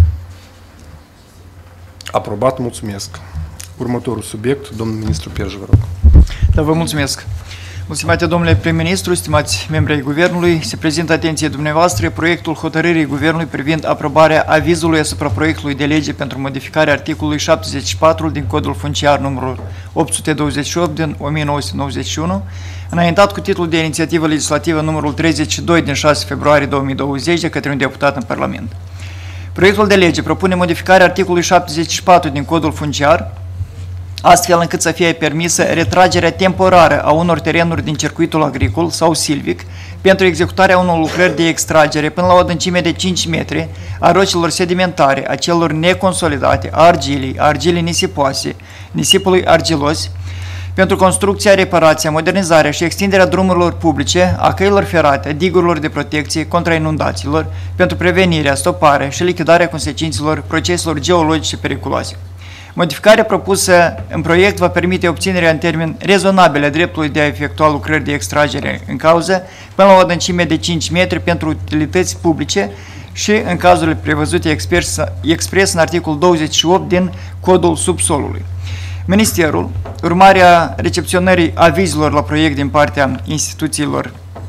Aprobat, mulțumesc. Următorul subiect, domnul ministru Pierj, vă rog. Da, vă mulțumesc. Mulțumite, domnule prim-ministru, stimați membri ai Guvernului, se prezintă atenție dumneavoastră proiectul hotărârii Guvernului privind aprobarea avizului asupra proiectului de lege pentru modificarea articolului șaptezeci și patru din Codul Funciar numărul opt sute douăzeci și opt din o mie nouă sute nouăzeci și unu, înaintat cu titlul de inițiativă legislativă numărul treizeci și doi din șase februarie două mii douăzeci de către un deputat în Parlament. Proiectul de lege propune modificarea articolului șaptezeci și patru din Codul Funciar, astfel încât să fie permisă retragerea temporară a unor terenuri din circuitul agricol sau silvic pentru executarea unor lucrări de extragere până la o adâncime de cinci metri a rocilor sedimentare, a celor neconsolidate, a argilii, a argilii nisipoase, nisipului argilos, pentru construcția, reparația, modernizarea și extinderea drumurilor publice, a căilor ferate, a digurilor de protecție contra inundațiilor, pentru prevenirea, stoparea și lichidarea consecințelor proceselor geologice periculoase. Modificarea propusă în proiect va permite obținerea în termen rezonabil a dreptului de a efectua lucrări de extragere în cauză până la o adâncime de cinci metri pentru utilități publice și în cazurile prevăzute expres, expres în articolul douăzeci și opt din Codul Subsolului. Ministerul, urmarea recepționării avizilor la proiect din partea instituțiilor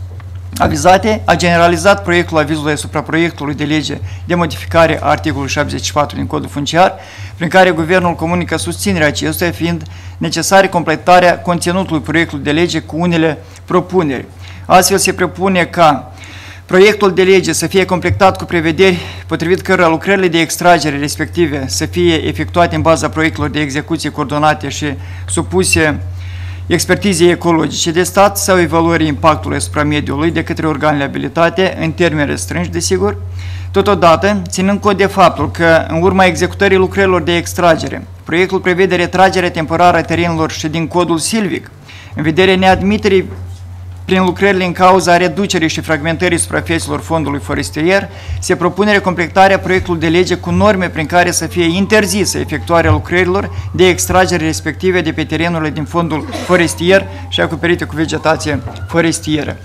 avizate, a generalizat proiectul avizului asupra proiectului de lege de modificare a articolului șaptezeci și patru din Codul Funciar, prin care Guvernul comunică susținerea acestuia, fiind necesară completarea conținutului proiectului de lege cu unele propuneri. Astfel se propune ca proiectul de lege să fie completat cu prevederi potrivit cărora lucrările de extragere respective să fie efectuate în baza proiectelor de execuție coordonate și supuse expertizei ecologice de stat sau evaluării impactului asupra mediului de către organele abilitate în termeni restrânși, desigur. Totodată, ținând cont de faptul că în urma executării lucrărilor de extragere, proiectul prevede retragerea temporară a terenilor și din codul silvic, în vederea neadmiterii prin lucrările în cauza reducerii și fragmentării suprafețelor fondului forestier, se propune recompletarea proiectului de lege cu norme prin care să fie interzisă efectuarea lucrărilor de extragere respective de pe terenurile din fondul forestier și acoperite cu vegetație forestieră.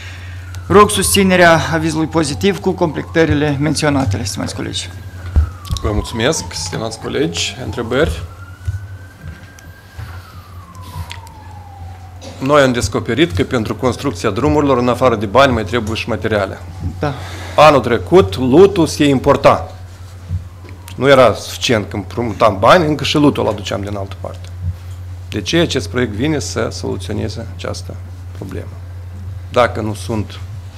Rog susținerea avizului pozitiv cu completările menționate, stimați colegi. Vă mulțumesc, stimați colegi. Întrebări? Noi am descoperit că pentru construcția drumurilor, în afară de bani, mai trebuie și materiale. Da. Anul trecut, lutul se importa. Nu era suficient când împrumutam bani, încă și lutul îl aduceam din altă parte. De ce acest proiect vine să soluționeze această problemă? Dacă nu sunt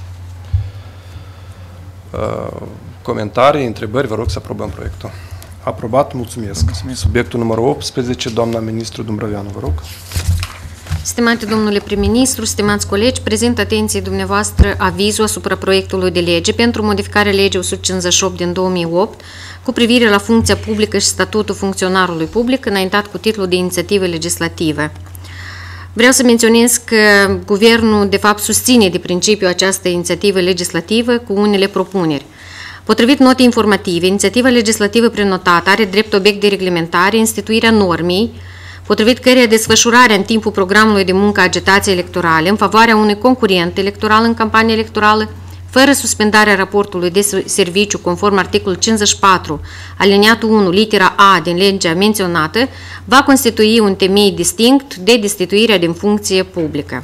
uh, comentarii, întrebări, vă rog să aprobăm proiectul. Aprobat, mulțumesc. mulțumesc. Subiectul numărul optsprezece, doamna ministru Dumbrăveanu, vă rog. Stimate domnule prim-ministru, stimați colegi, prezint atenției dumneavoastră avizul asupra proiectului de lege pentru modificarea legii o sută cincizeci și opt din două mii opt cu privire la funcția publică și statutul funcționarului public, înaintat cu titlul de inițiativă legislativă. Vreau să menționez că Guvernul, de fapt, susține de principiu această inițiativă legislativă cu unele propuneri. Potrivit notei informative, inițiativa legislativă prenotată are drept obiect de reglementare instituirea normei potrivit căreia desfășurarea în timpul programului de muncă a agitației electorale în favoarea unui concurent electoral în campanie electorală, fără suspendarea raportului de serviciu conform articolul cincizeci și patru, aliniatul unu, litera A din legea menționată, va constitui un temei distinct de destituirea din funcție publică.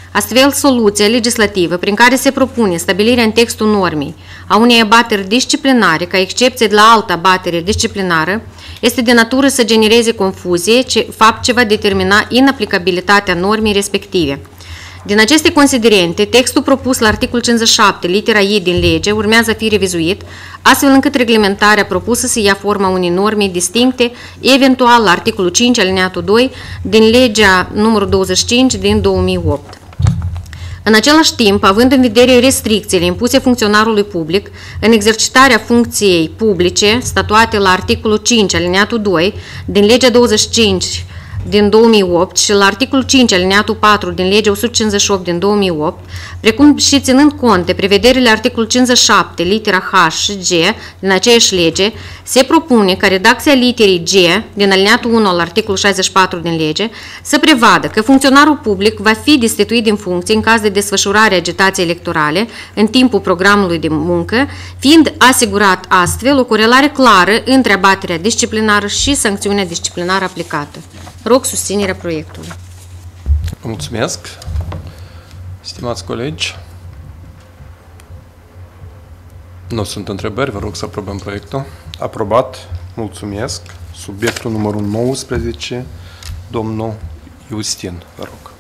Astfel, soluția legislativă prin care se propune stabilirea în textul normei a unei abateri disciplinare ca excepție de la altă abatere disciplinară este de natură să genereze confuzie, fapt ce va determina inaplicabilitatea normei respective. Din aceste considerente, textul propus la articolul cincizeci și șapte, litera I din lege, urmează a fi revizuit, astfel încât reglementarea propusă să ia forma unei norme distincte, eventual la articolul cinci, alineatul doi, din legea numărul douăzeci și cinci din două mii opt. În același timp, având în vedere restricțiile impuse funcționarului public în exercitarea funcției publice statuate la articolul cinci, alineatul doi, din legea douăzeci și cinci din două mii opt și la articolul cinci, alineatul patru din legea o sută cincizeci și opt din două mii opt, precum și ținând cont de prevederile articolului cincizeci și șapte, litera H și G din aceeași lege, se propune ca redacția literei G din alineatul unu al articolului șaizeci și patru din lege să prevadă că funcționarul public va fi destituit din funcție în caz de desfășurare a agitației electorale în timpul programului de muncă, fiind asigurat astfel o corelare clară între abaterea disciplinară și sancțiunea disciplinară aplicată. Rog susținerea proiectului. Mulțumesc. Stimați colegi, nu sunt întrebări, vă rog să aprobăm proiectul. Aprobat. Mulțumesc. Subiectul numărul nouăsprezece, domnul Iustin, vă rog.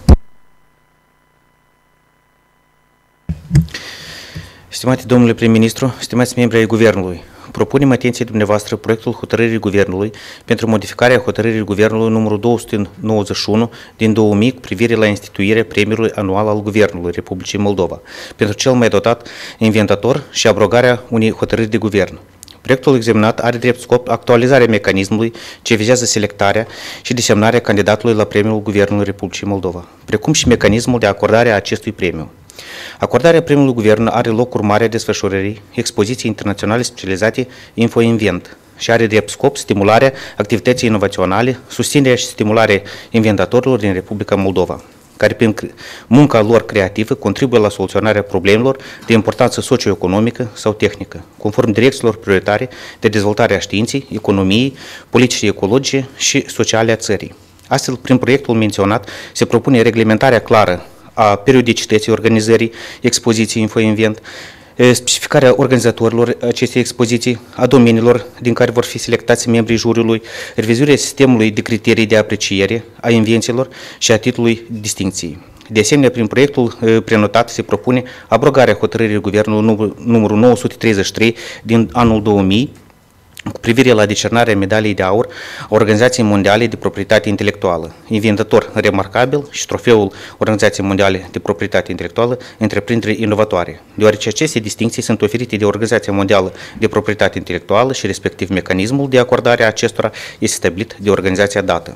Stimate domnule prim-ministru, stimați membri ai Guvernului, propunem atenției dumneavoastră proiectul hotărârii Guvernului pentru modificarea hotărârii Guvernului numărul două sute nouăzeci și unu din două mii cu privire la instituirea premiului anual al Guvernului Republicii Moldova pentru cel mai dotat inventator și abrogarea unei hotărâri de guvern. Proiectul examinat are drept scop actualizarea mecanismului ce vizează selectarea și desemnarea candidatului la premiul Guvernului Republicii Moldova, precum și mecanismul de acordare a acestui premiu. Acordarea premiului Guvern are loc urmare a desfășurării expoziții internaționale specializate InfoInvent și are drept scop stimularea activității inovaționale, susținerea și stimularea inventatorilor din Republica Moldova, care prin munca lor creativă contribuie la soluționarea problemelor de importanță socioeconomică sau tehnică, conform direcțiilor prioritare de dezvoltare a științei, economiei, politicii ecologice și sociale a țării. Astfel, prin proiectul menționat, se propune reglementarea clară a periodicității organizării expoziției InfoInvent, specificarea organizatorilor acestei expoziții, a domeniilor din care vor fi selectați membrii juriului, revizuirea sistemului de criterii de apreciere a invențiilor și a titlului distincției. De asemenea, prin proiectul prenotat se propune abrogarea hotărârii Guvernului numărul nouă sute treizeci și trei din anul două mii, cu privire la decernarea medaliei de aur a Organizației Mondiale de Proprietate Intelectuală, inventator remarcabil și trofeul Organizației Mondiale de Proprietate Intelectuală, întreprinderi inovatoare, deoarece aceste distincții sunt oferite de Organizația Mondială de Proprietate Intelectuală și respectiv mecanismul de acordare a acestora este stabilit de organizația dată.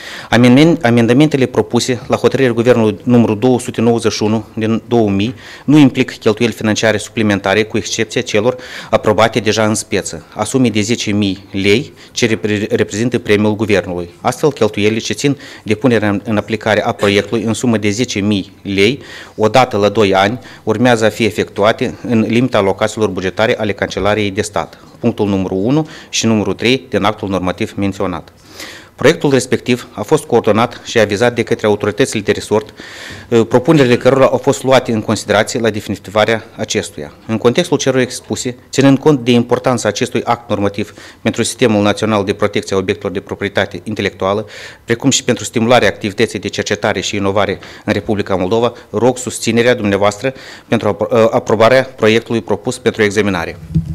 Amendamentele propuse la hotărârea Guvernului numărul două sute nouăzeci și unu din două mii nu implică cheltuieli financiare suplimentare, cu excepția celor aprobate deja în speță, a sumei de zece mii lei ce reprezintă premiul Guvernului. Astfel, cheltuielile ce țin de punerea în aplicare a proiectului în sumă de zece mii lei, odată la doi ani, urmează a fi efectuate în limita alocațiilor bugetare ale Cancelariei de Stat, punctul numărul unu și numărul trei din actul normativ menționat. Proiectul respectiv a fost coordonat și avizat de către autoritățile de resort, propunerile cărora au fost luate în considerație la definitivarea acestuia. În contextul celor expuse, ținând cont de importanța acestui act normativ pentru Sistemul Național de Protecție a Obiectelor de Proprietate Intelectuală, precum și pentru stimularea activității de cercetare și inovare în Republica Moldova, rog susținerea dumneavoastră pentru aprobarea proiectului propus pentru examinare.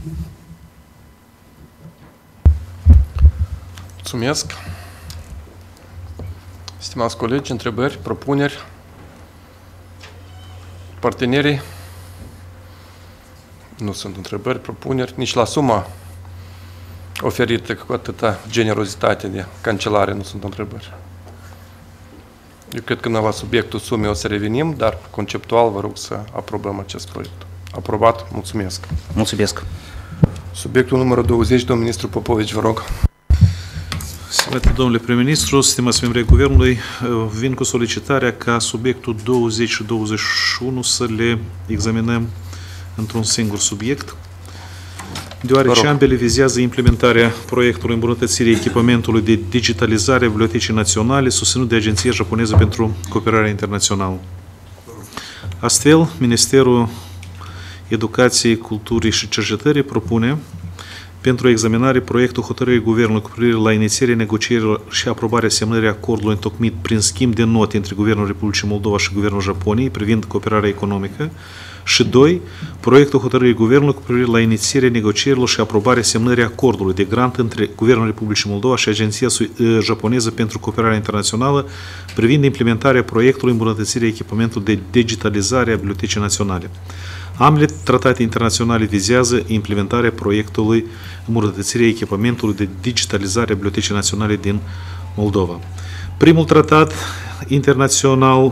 Mulțumesc. Stimați colegi, întrebări, propuneri, partenerii? Nu sunt întrebări, propuneri, nici la suma oferită cu atâta generozitate de cancelare nu sunt întrebări. Eu cred că la subiectul sumei o să revenim, dar conceptual vă rog să aprobăm acest proiect. Aprobat, mulțumesc. Mulțumesc. Subiectul numărul douăzeci, domnul ministru Popovici, vă rog. Stimate domnule prim-ministru, stimați membri ai Guvernului, vin cu solicitarea ca subiectul douăzeci și douăzeci și unu să le examinăm într-un singur subiect, deoarece ambele vizează implementarea proiectului îmbunătățirii echipamentului de digitalizare a Bibliotecii Naționale susținut de Agenția Japoneză pentru Cooperare Internațională. Astfel, Ministerul Educației, Culturii și Cercetării propune pentru examinare proiectul hotărârii Guvernului cu privire la inițierea negocierilor și aprobarea semnării acordului întocmit prin schimb de note între Guvernul Republicii Moldova și Guvernul Japoniei privind cooperarea economică și doi. Proiectul hotărârii Guvernului cu privire la inițierea negocierilor și aprobarea semnării acordului de grant între Guvernul Republicii Moldova și Agenția Japoneză pentru Cooperarea Internațională privind implementarea proiectului îmbunătățirea echipamentului de digitalizare a Bibliotecii Naționale. Ambele tratate internaționale vizează implementarea proiectului îmbunătățirea echipamentului de digitalizare a Bibliotecii Naționale din Moldova. Primul tratat internațional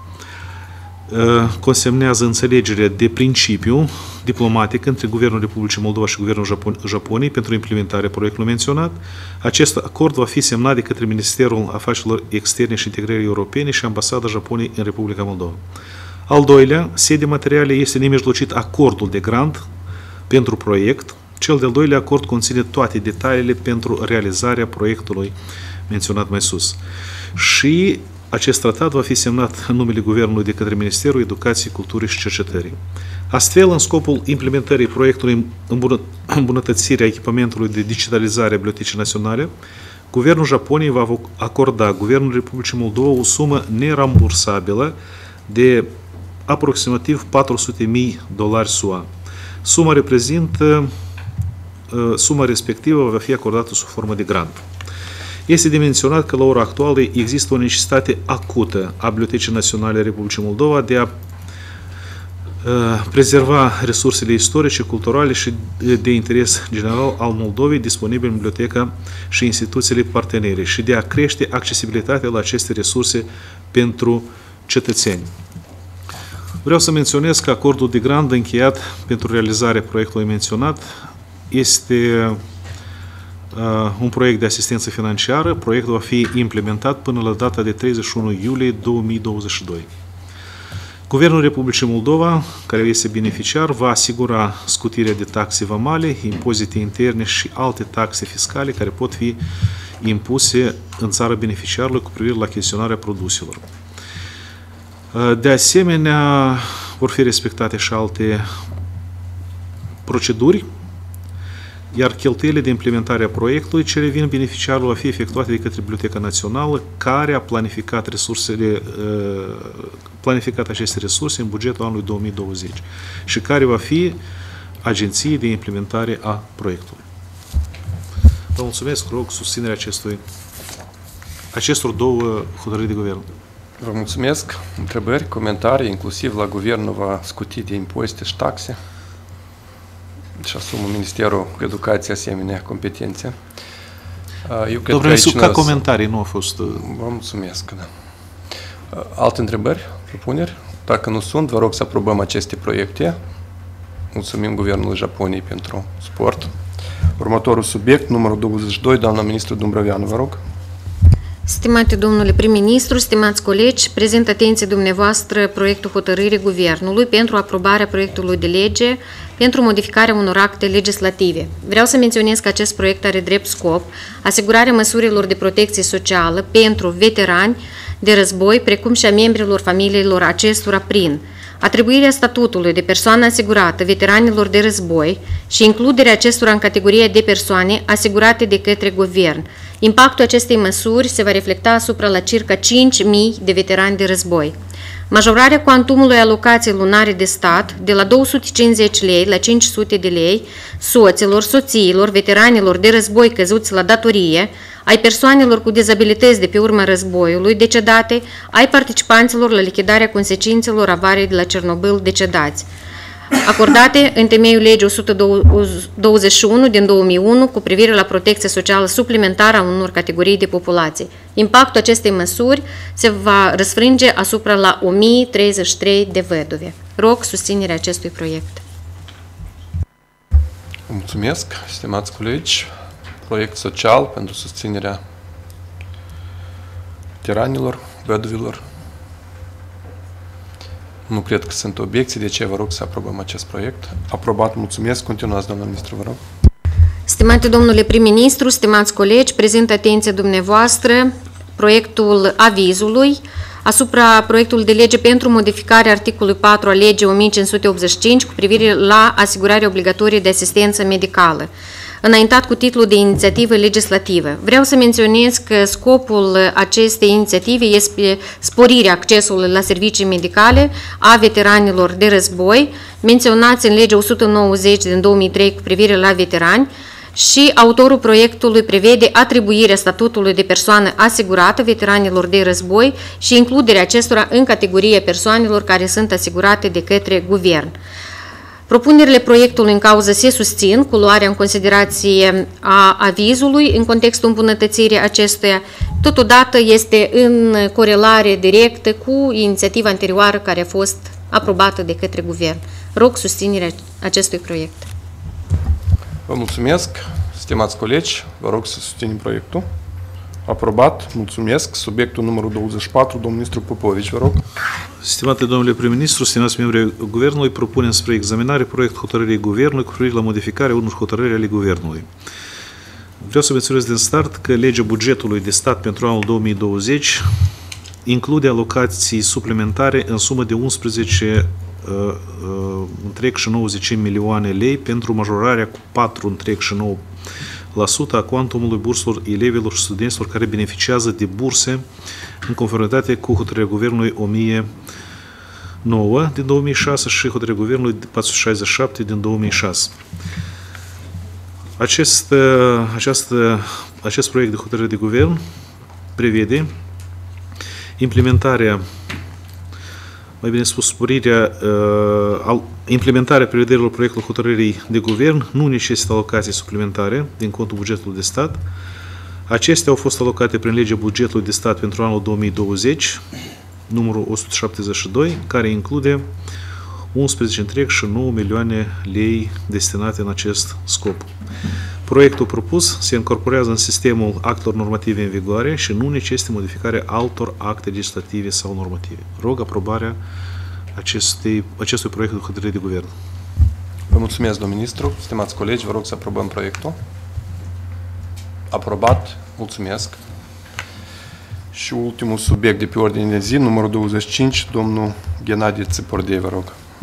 consemnează înțelegerea de principiu diplomatic între Guvernul Republicii Moldova și Guvernul Japon- Japoniei pentru implementarea proiectului menționat. Acest acord va fi semnat de către Ministerul Afacerilor Externe și Integrării Europene și Ambasada Japoniei în Republica Moldova. Al doilea, sede materiale este nemijlocit acordul de grant pentru proiect. Cel de-al doilea acord conține toate detaliile pentru realizarea proiectului menționat mai sus. Și acest tratat va fi semnat în numele Guvernului de către Ministerul Educației, Culturii și Cercetării. Astfel, în scopul implementării proiectului îmbunătățirea echipamentului de digitalizare a Bibliotecii Naționale, Guvernul Japoniei va acorda Guvernului Republicii Moldova o sumă nerambursabilă de aproximativ patru sute de mii de dolari S U A. Suma reprezintă, suma respectivă va fi acordată sub formă de grant. Este de menționat că la ora actuală există o necesitate acută a Bibliotecii Naționale a Republicii Moldova de a prezerva resursele istorice, culturale și de interes general al Moldovei disponibile în biblioteca și instituțiile partenere și de a crește accesibilitatea la aceste resurse pentru cetățeni. Vreau să menționez că acordul de grant încheiat pentru realizarea proiectului menționat este uh, un proiect de asistență financiară. Proiectul va fi implementat până la data de treizeci și unu iulie două mii douăzeci și doi. Guvernul Republicii Moldova, care este beneficiar, va asigura scutirea de taxe vamale, impozite interne și alte taxe fiscale care pot fi impuse în țara beneficiarului cu privire la achiziționarea produselor. De asemenea, vor fi respectate și alte proceduri, iar cheltuielile de implementare a proiectului ce revin beneficiarului va fi efectuate de către Biblioteca Națională, care a planificat, resursele, planificat aceste resurse în bugetul anului două mii douăzeci și care va fi agenție de implementare a proiectului. Vă mulțumesc, rog susținerea acestui, acestor două hotărâri de guvern. Vă mulțumesc. Întrebări, comentarii, inclusiv la guvernul va scuti de impozite și taxe și asumă Ministerul Educației asemenea competențe. Eu cred Domnule, că ca comentarii nu a fost... Vă mulțumesc, da. Alte întrebări, propuneri? Dacă nu sunt, vă rog să aprobăm aceste proiecte. Mulțumim Guvernului Japoniei pentru sport. Următorul subiect, numărul douăzeci și doi, doamna ministru Dumbrăveanu, vă rog. Stimate domnule prim-ministru, stimați colegi, prezint atenție dumneavoastră proiectul hotărârii Guvernului pentru aprobarea proiectului de lege pentru modificarea unor acte legislative. Vreau să menționez că acest proiect are drept scop asigurarea măsurilor de protecție socială pentru veterani de război, precum și a membrilor familiilor acestora prin atribuirea statutului de persoană asigurată veteranilor de război și includerea acestora în categoria de persoane asigurate de către guvern. Impactul acestei măsuri se va reflecta asupra la circa cinci mii de veterani de război. Majorarea cuantumului alocației lunare de stat de la două sute cincizeci lei la cinci sute de lei soților, soțiilor, veteranilor de război căzuți la datorie, ai persoanelor cu dizabilități de pe urma războiului decedate, ai participanților la lichidarea consecințelor avariei de la Cernobâl decedați, acordate în temeiul legii o sută douăzeci și unu din două mii unu cu privire la protecție socială suplimentară a unor categorii de populație. Impactul acestei măsuri se va răsfrânge asupra la o mie treizeci și trei de văduve. Rog susținerea acestui proiect. Mulțumesc, stimați colegi. Proiect social pentru susținerea veteranilor, văduvilor. Nu cred că sunt obiecții, de aceea vă rog să aprobăm acest proiect. Aprobat, mulțumesc. Continuați, doamna ministru, vă rog. Stimate domnule prim-ministru, stimați colegi, prezint atenția dumneavoastră proiectul avizului asupra proiectului de lege pentru modificarea articolului patru a legii o mie cinci sute optzeci și cinci cu privire la asigurarea obligatorie de asistență medicală, înaintat cu titlul de inițiativă legislativă. Vreau să menționez că scopul acestei inițiative este sporirea accesului la servicii medicale a veteranilor de război, menționați în legea o sută nouăzeci din două mii trei cu privire la veterani, și autorul proiectului prevede atribuirea statutului de persoană asigurată veteranilor de război și includerea acestora în categoria persoanelor care sunt asigurate de către guvern. Propunerile proiectului în cauză se susțin cu luarea în considerație a avizului în contextul îmbunătățirii acestuia, totodată este în corelare directă cu inițiativa anterioară care a fost aprobată de către guvern. Rog susținerea acestui proiect. Vă mulțumesc, stimați colegi, vă rog să susținem proiectul. Aprobat, mulțumesc. Subiectul numărul douăzeci și patru, domnul ministru Popovici, vă rog. Stimate domnule prim-ministru, stimați membri Guvernului, propunem spre examinare proiectul hotărârii Guvernului cu privire la modificarea unor hotărâri ale Guvernului. Vreau să menționez din start că legea bugetului de stat pentru anul două mii douăzeci include alocații suplimentare în sumă de unsprezece virgulă nouăzeci milioane lei pentru majorarea cu patru virgulă nouă la sută a cuantumului burselor elevilor și studenților care beneficiază de burse în conformitate cu hotărârea Guvernului o mie nouă din două mii șase și hotărârea Guvernului patru sute șaizeci și șapte din două mii șase. Acest, acest, acest proiect de hotărâre de Guvern prevede implementarea mai bine spus, sporirea, uh, implementarea prevederilor proiectului hotărârii de guvern nu necesită alocații suplimentare din contul bugetului de stat. Acestea au fost alocate prin legea bugetului de stat pentru anul două mii douăzeci, numărul o sută șaptezeci și doi, care include unsprezece virgulă nouă milioane lei destinate în acest scop. Proiectul propus se incorporează în sistemul actelor normative în vigoare și nu necesită modificarea altor acte legislative sau normative. Rog aprobarea acestei, acestui proiect de hotărâre de guvern. Vă mulțumesc, domnul ministru. Stimați colegi, vă rog să aprobăm proiectul. Aprobat. Mulțumesc. Și ultimul subiect de pe ordine de zi, numărul douăzeci și cinci, domnul Ghenadie Țipordei, vă rog.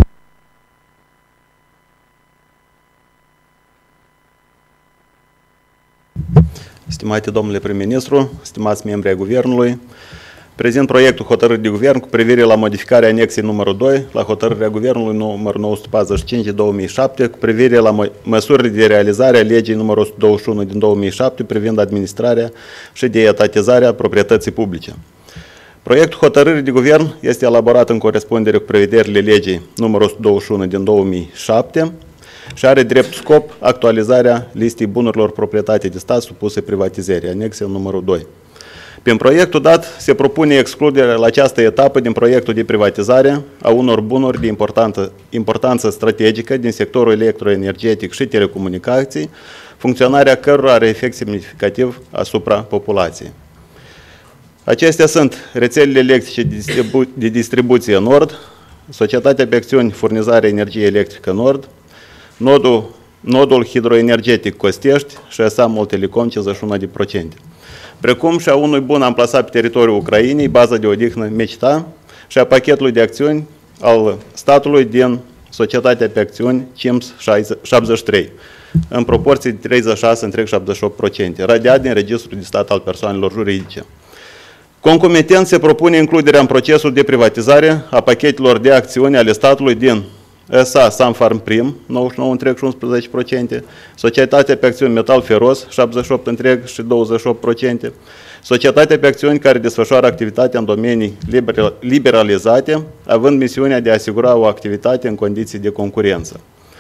Stimate domnule prim-ministru, stimați membri ai Guvernului, prezint proiectul hotărârii de Guvern cu privire la modificarea anexei numărul doi la hotărârea Guvernului numărul nouă sute patruzeci și cinci din două mii șapte cu privire la mă măsurile de realizare a legii numărul o sută douăzeci și unu din două mii șapte privind administrarea și de etatizarea proprietății publice. Proiectul hotărârii de Guvern este elaborat în corespundere cu prevederile legii numărul o sută douăzeci și unu din două mii șapte și are drept scop actualizarea listei bunurilor proprietate de stat supuse privatizării, anexe numărul doi. Prin proiectul dat se propune excluderea la această etapă din proiectul de privatizare a unor bunuri de importanță, importanță strategică din sectorul electroenergetic și telecomunicații, funcționarea cărora are efect semnificativ asupra populației. Acestea sunt rețelele electrice de, distribu de distribuție Nord, Societatea pe acțiuni Furnizare Energie Electrică Nord, Nodul, nodul hidroenergetic Costești și A S A Moltelecom cincizeci și unu la sută, precum și a unui bun amplasat pe teritoriul Ucrainei, baza de odihnă Mechta, și a pachetului de acțiuni al statului din Societatea pe acțiuni C I M S șaptezeci și trei, în proporție de treizeci și șase virgulă șaptezeci și opt la sută, radiat din Registrul de Stat al Persoanelor Juridice. Concomitent se propune includerea în procesul de privatizare a pachetelor de acțiuni ale statului din S A Samfarm Prim, nouăzeci și nouă virgulă unsprezece la sută, Societatea pe acțiuni Metal Feros, șaptezeci și opt virgulă douăzeci și opt la sută, Societatea pe acțiuni care desfășoară activitatea în domenii liberalizate, având misiunea de a asigura o activitate în condiții de concurență.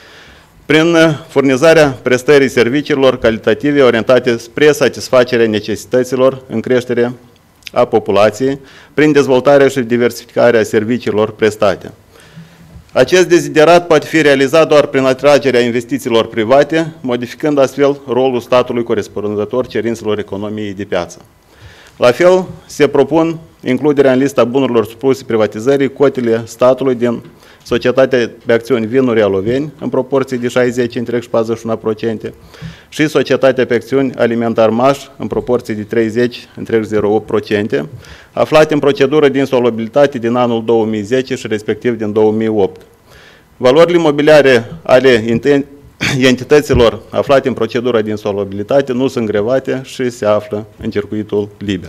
Prin furnizarea prestării serviciilor calitative orientate spre satisfacerea necesităților în creștere a populației, prin dezvoltarea și diversificarea serviciilor prestate. Acest deziderat poate fi realizat doar prin atragerea investițiilor private, modificând astfel rolul statului corespunzător cerințelor economiei de piață. La fel, se propun includerea în lista bunurilor supuse privatizării cotele statului din Societatea pe acțiuni Vinuri Aloveni, în proporție de șaizeci între patruzeci și unu la sută, și Societatea pe acțiuni Alimentar Maș, în proporție de treizeci între zero virgulă opt la sută, aflate în procedură de insolvabilitate din anul două mii zece și respectiv din două mii opt. Valorile imobiliare ale entităților aflate în procedura de insolvabilitate nu sunt grevate și se află în circuitul liber.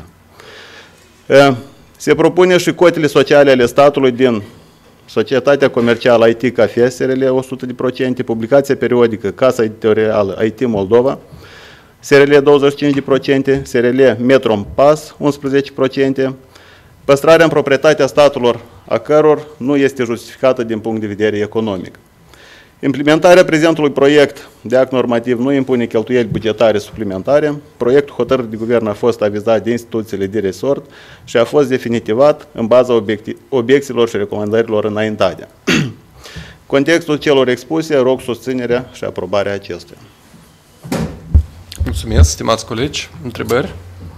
Se propune și cotele sociale ale statului din Societatea Comercială I T Cafe S R L o sută la sută, publicația periodică Casa Editorială I T Moldova S R L douăzeci și cinci la sută, S R L Metrom Pas unsprezece la sută, păstrarea în proprietatea statelor a căror nu este justificată din punct de vedere economic. Implementarea prezentului proiect de act normativ nu impune cheltuieli bugetare suplimentare. Proiectul hotărârii de guvern a fost avizat de instituțiile de resort și a fost definitivat în baza obiecțiilor și recomandărilor înaintate. Contextul celor expuse, rog susținerea și aprobarea acestuia. Mulțumesc, stimați colegi. Întrebări?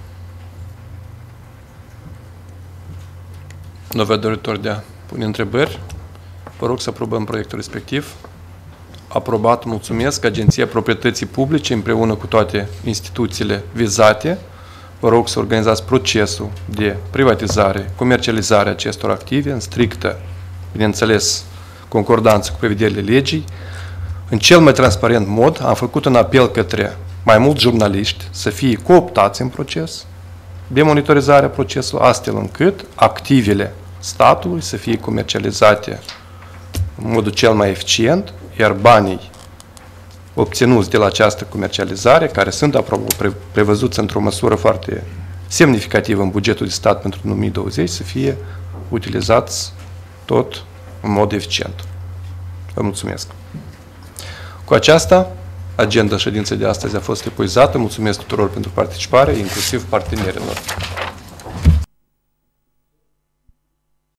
Nu văd doritor de a pune întrebări. Vă rog să aprobăm proiectul respectiv. Aprobat, mulțumesc, Agenția Proprietății Publice, împreună cu toate instituțiile vizate, vă rog să organizați procesul de privatizare, comercializare a acestor active în strictă, bineînțeles, concordanță cu prevederile legii. În cel mai transparent mod am făcut un apel către mai mulți jurnaliști să fie cooptați în proces, de monitorizarea procesului, astfel încât activele statului să fie comercializate în modul cel mai eficient, iar banii obținuți de la această comercializare, care sunt pre prevăzuți într-o măsură foarte semnificativă în bugetul de stat pentru două mii douăzeci, să fie utilizați tot în mod eficient. Vă mulțumesc. Cu aceasta, agenda ședinței de astăzi a fost epuizată. Mulțumesc tuturor pentru participare, inclusiv partenerilor.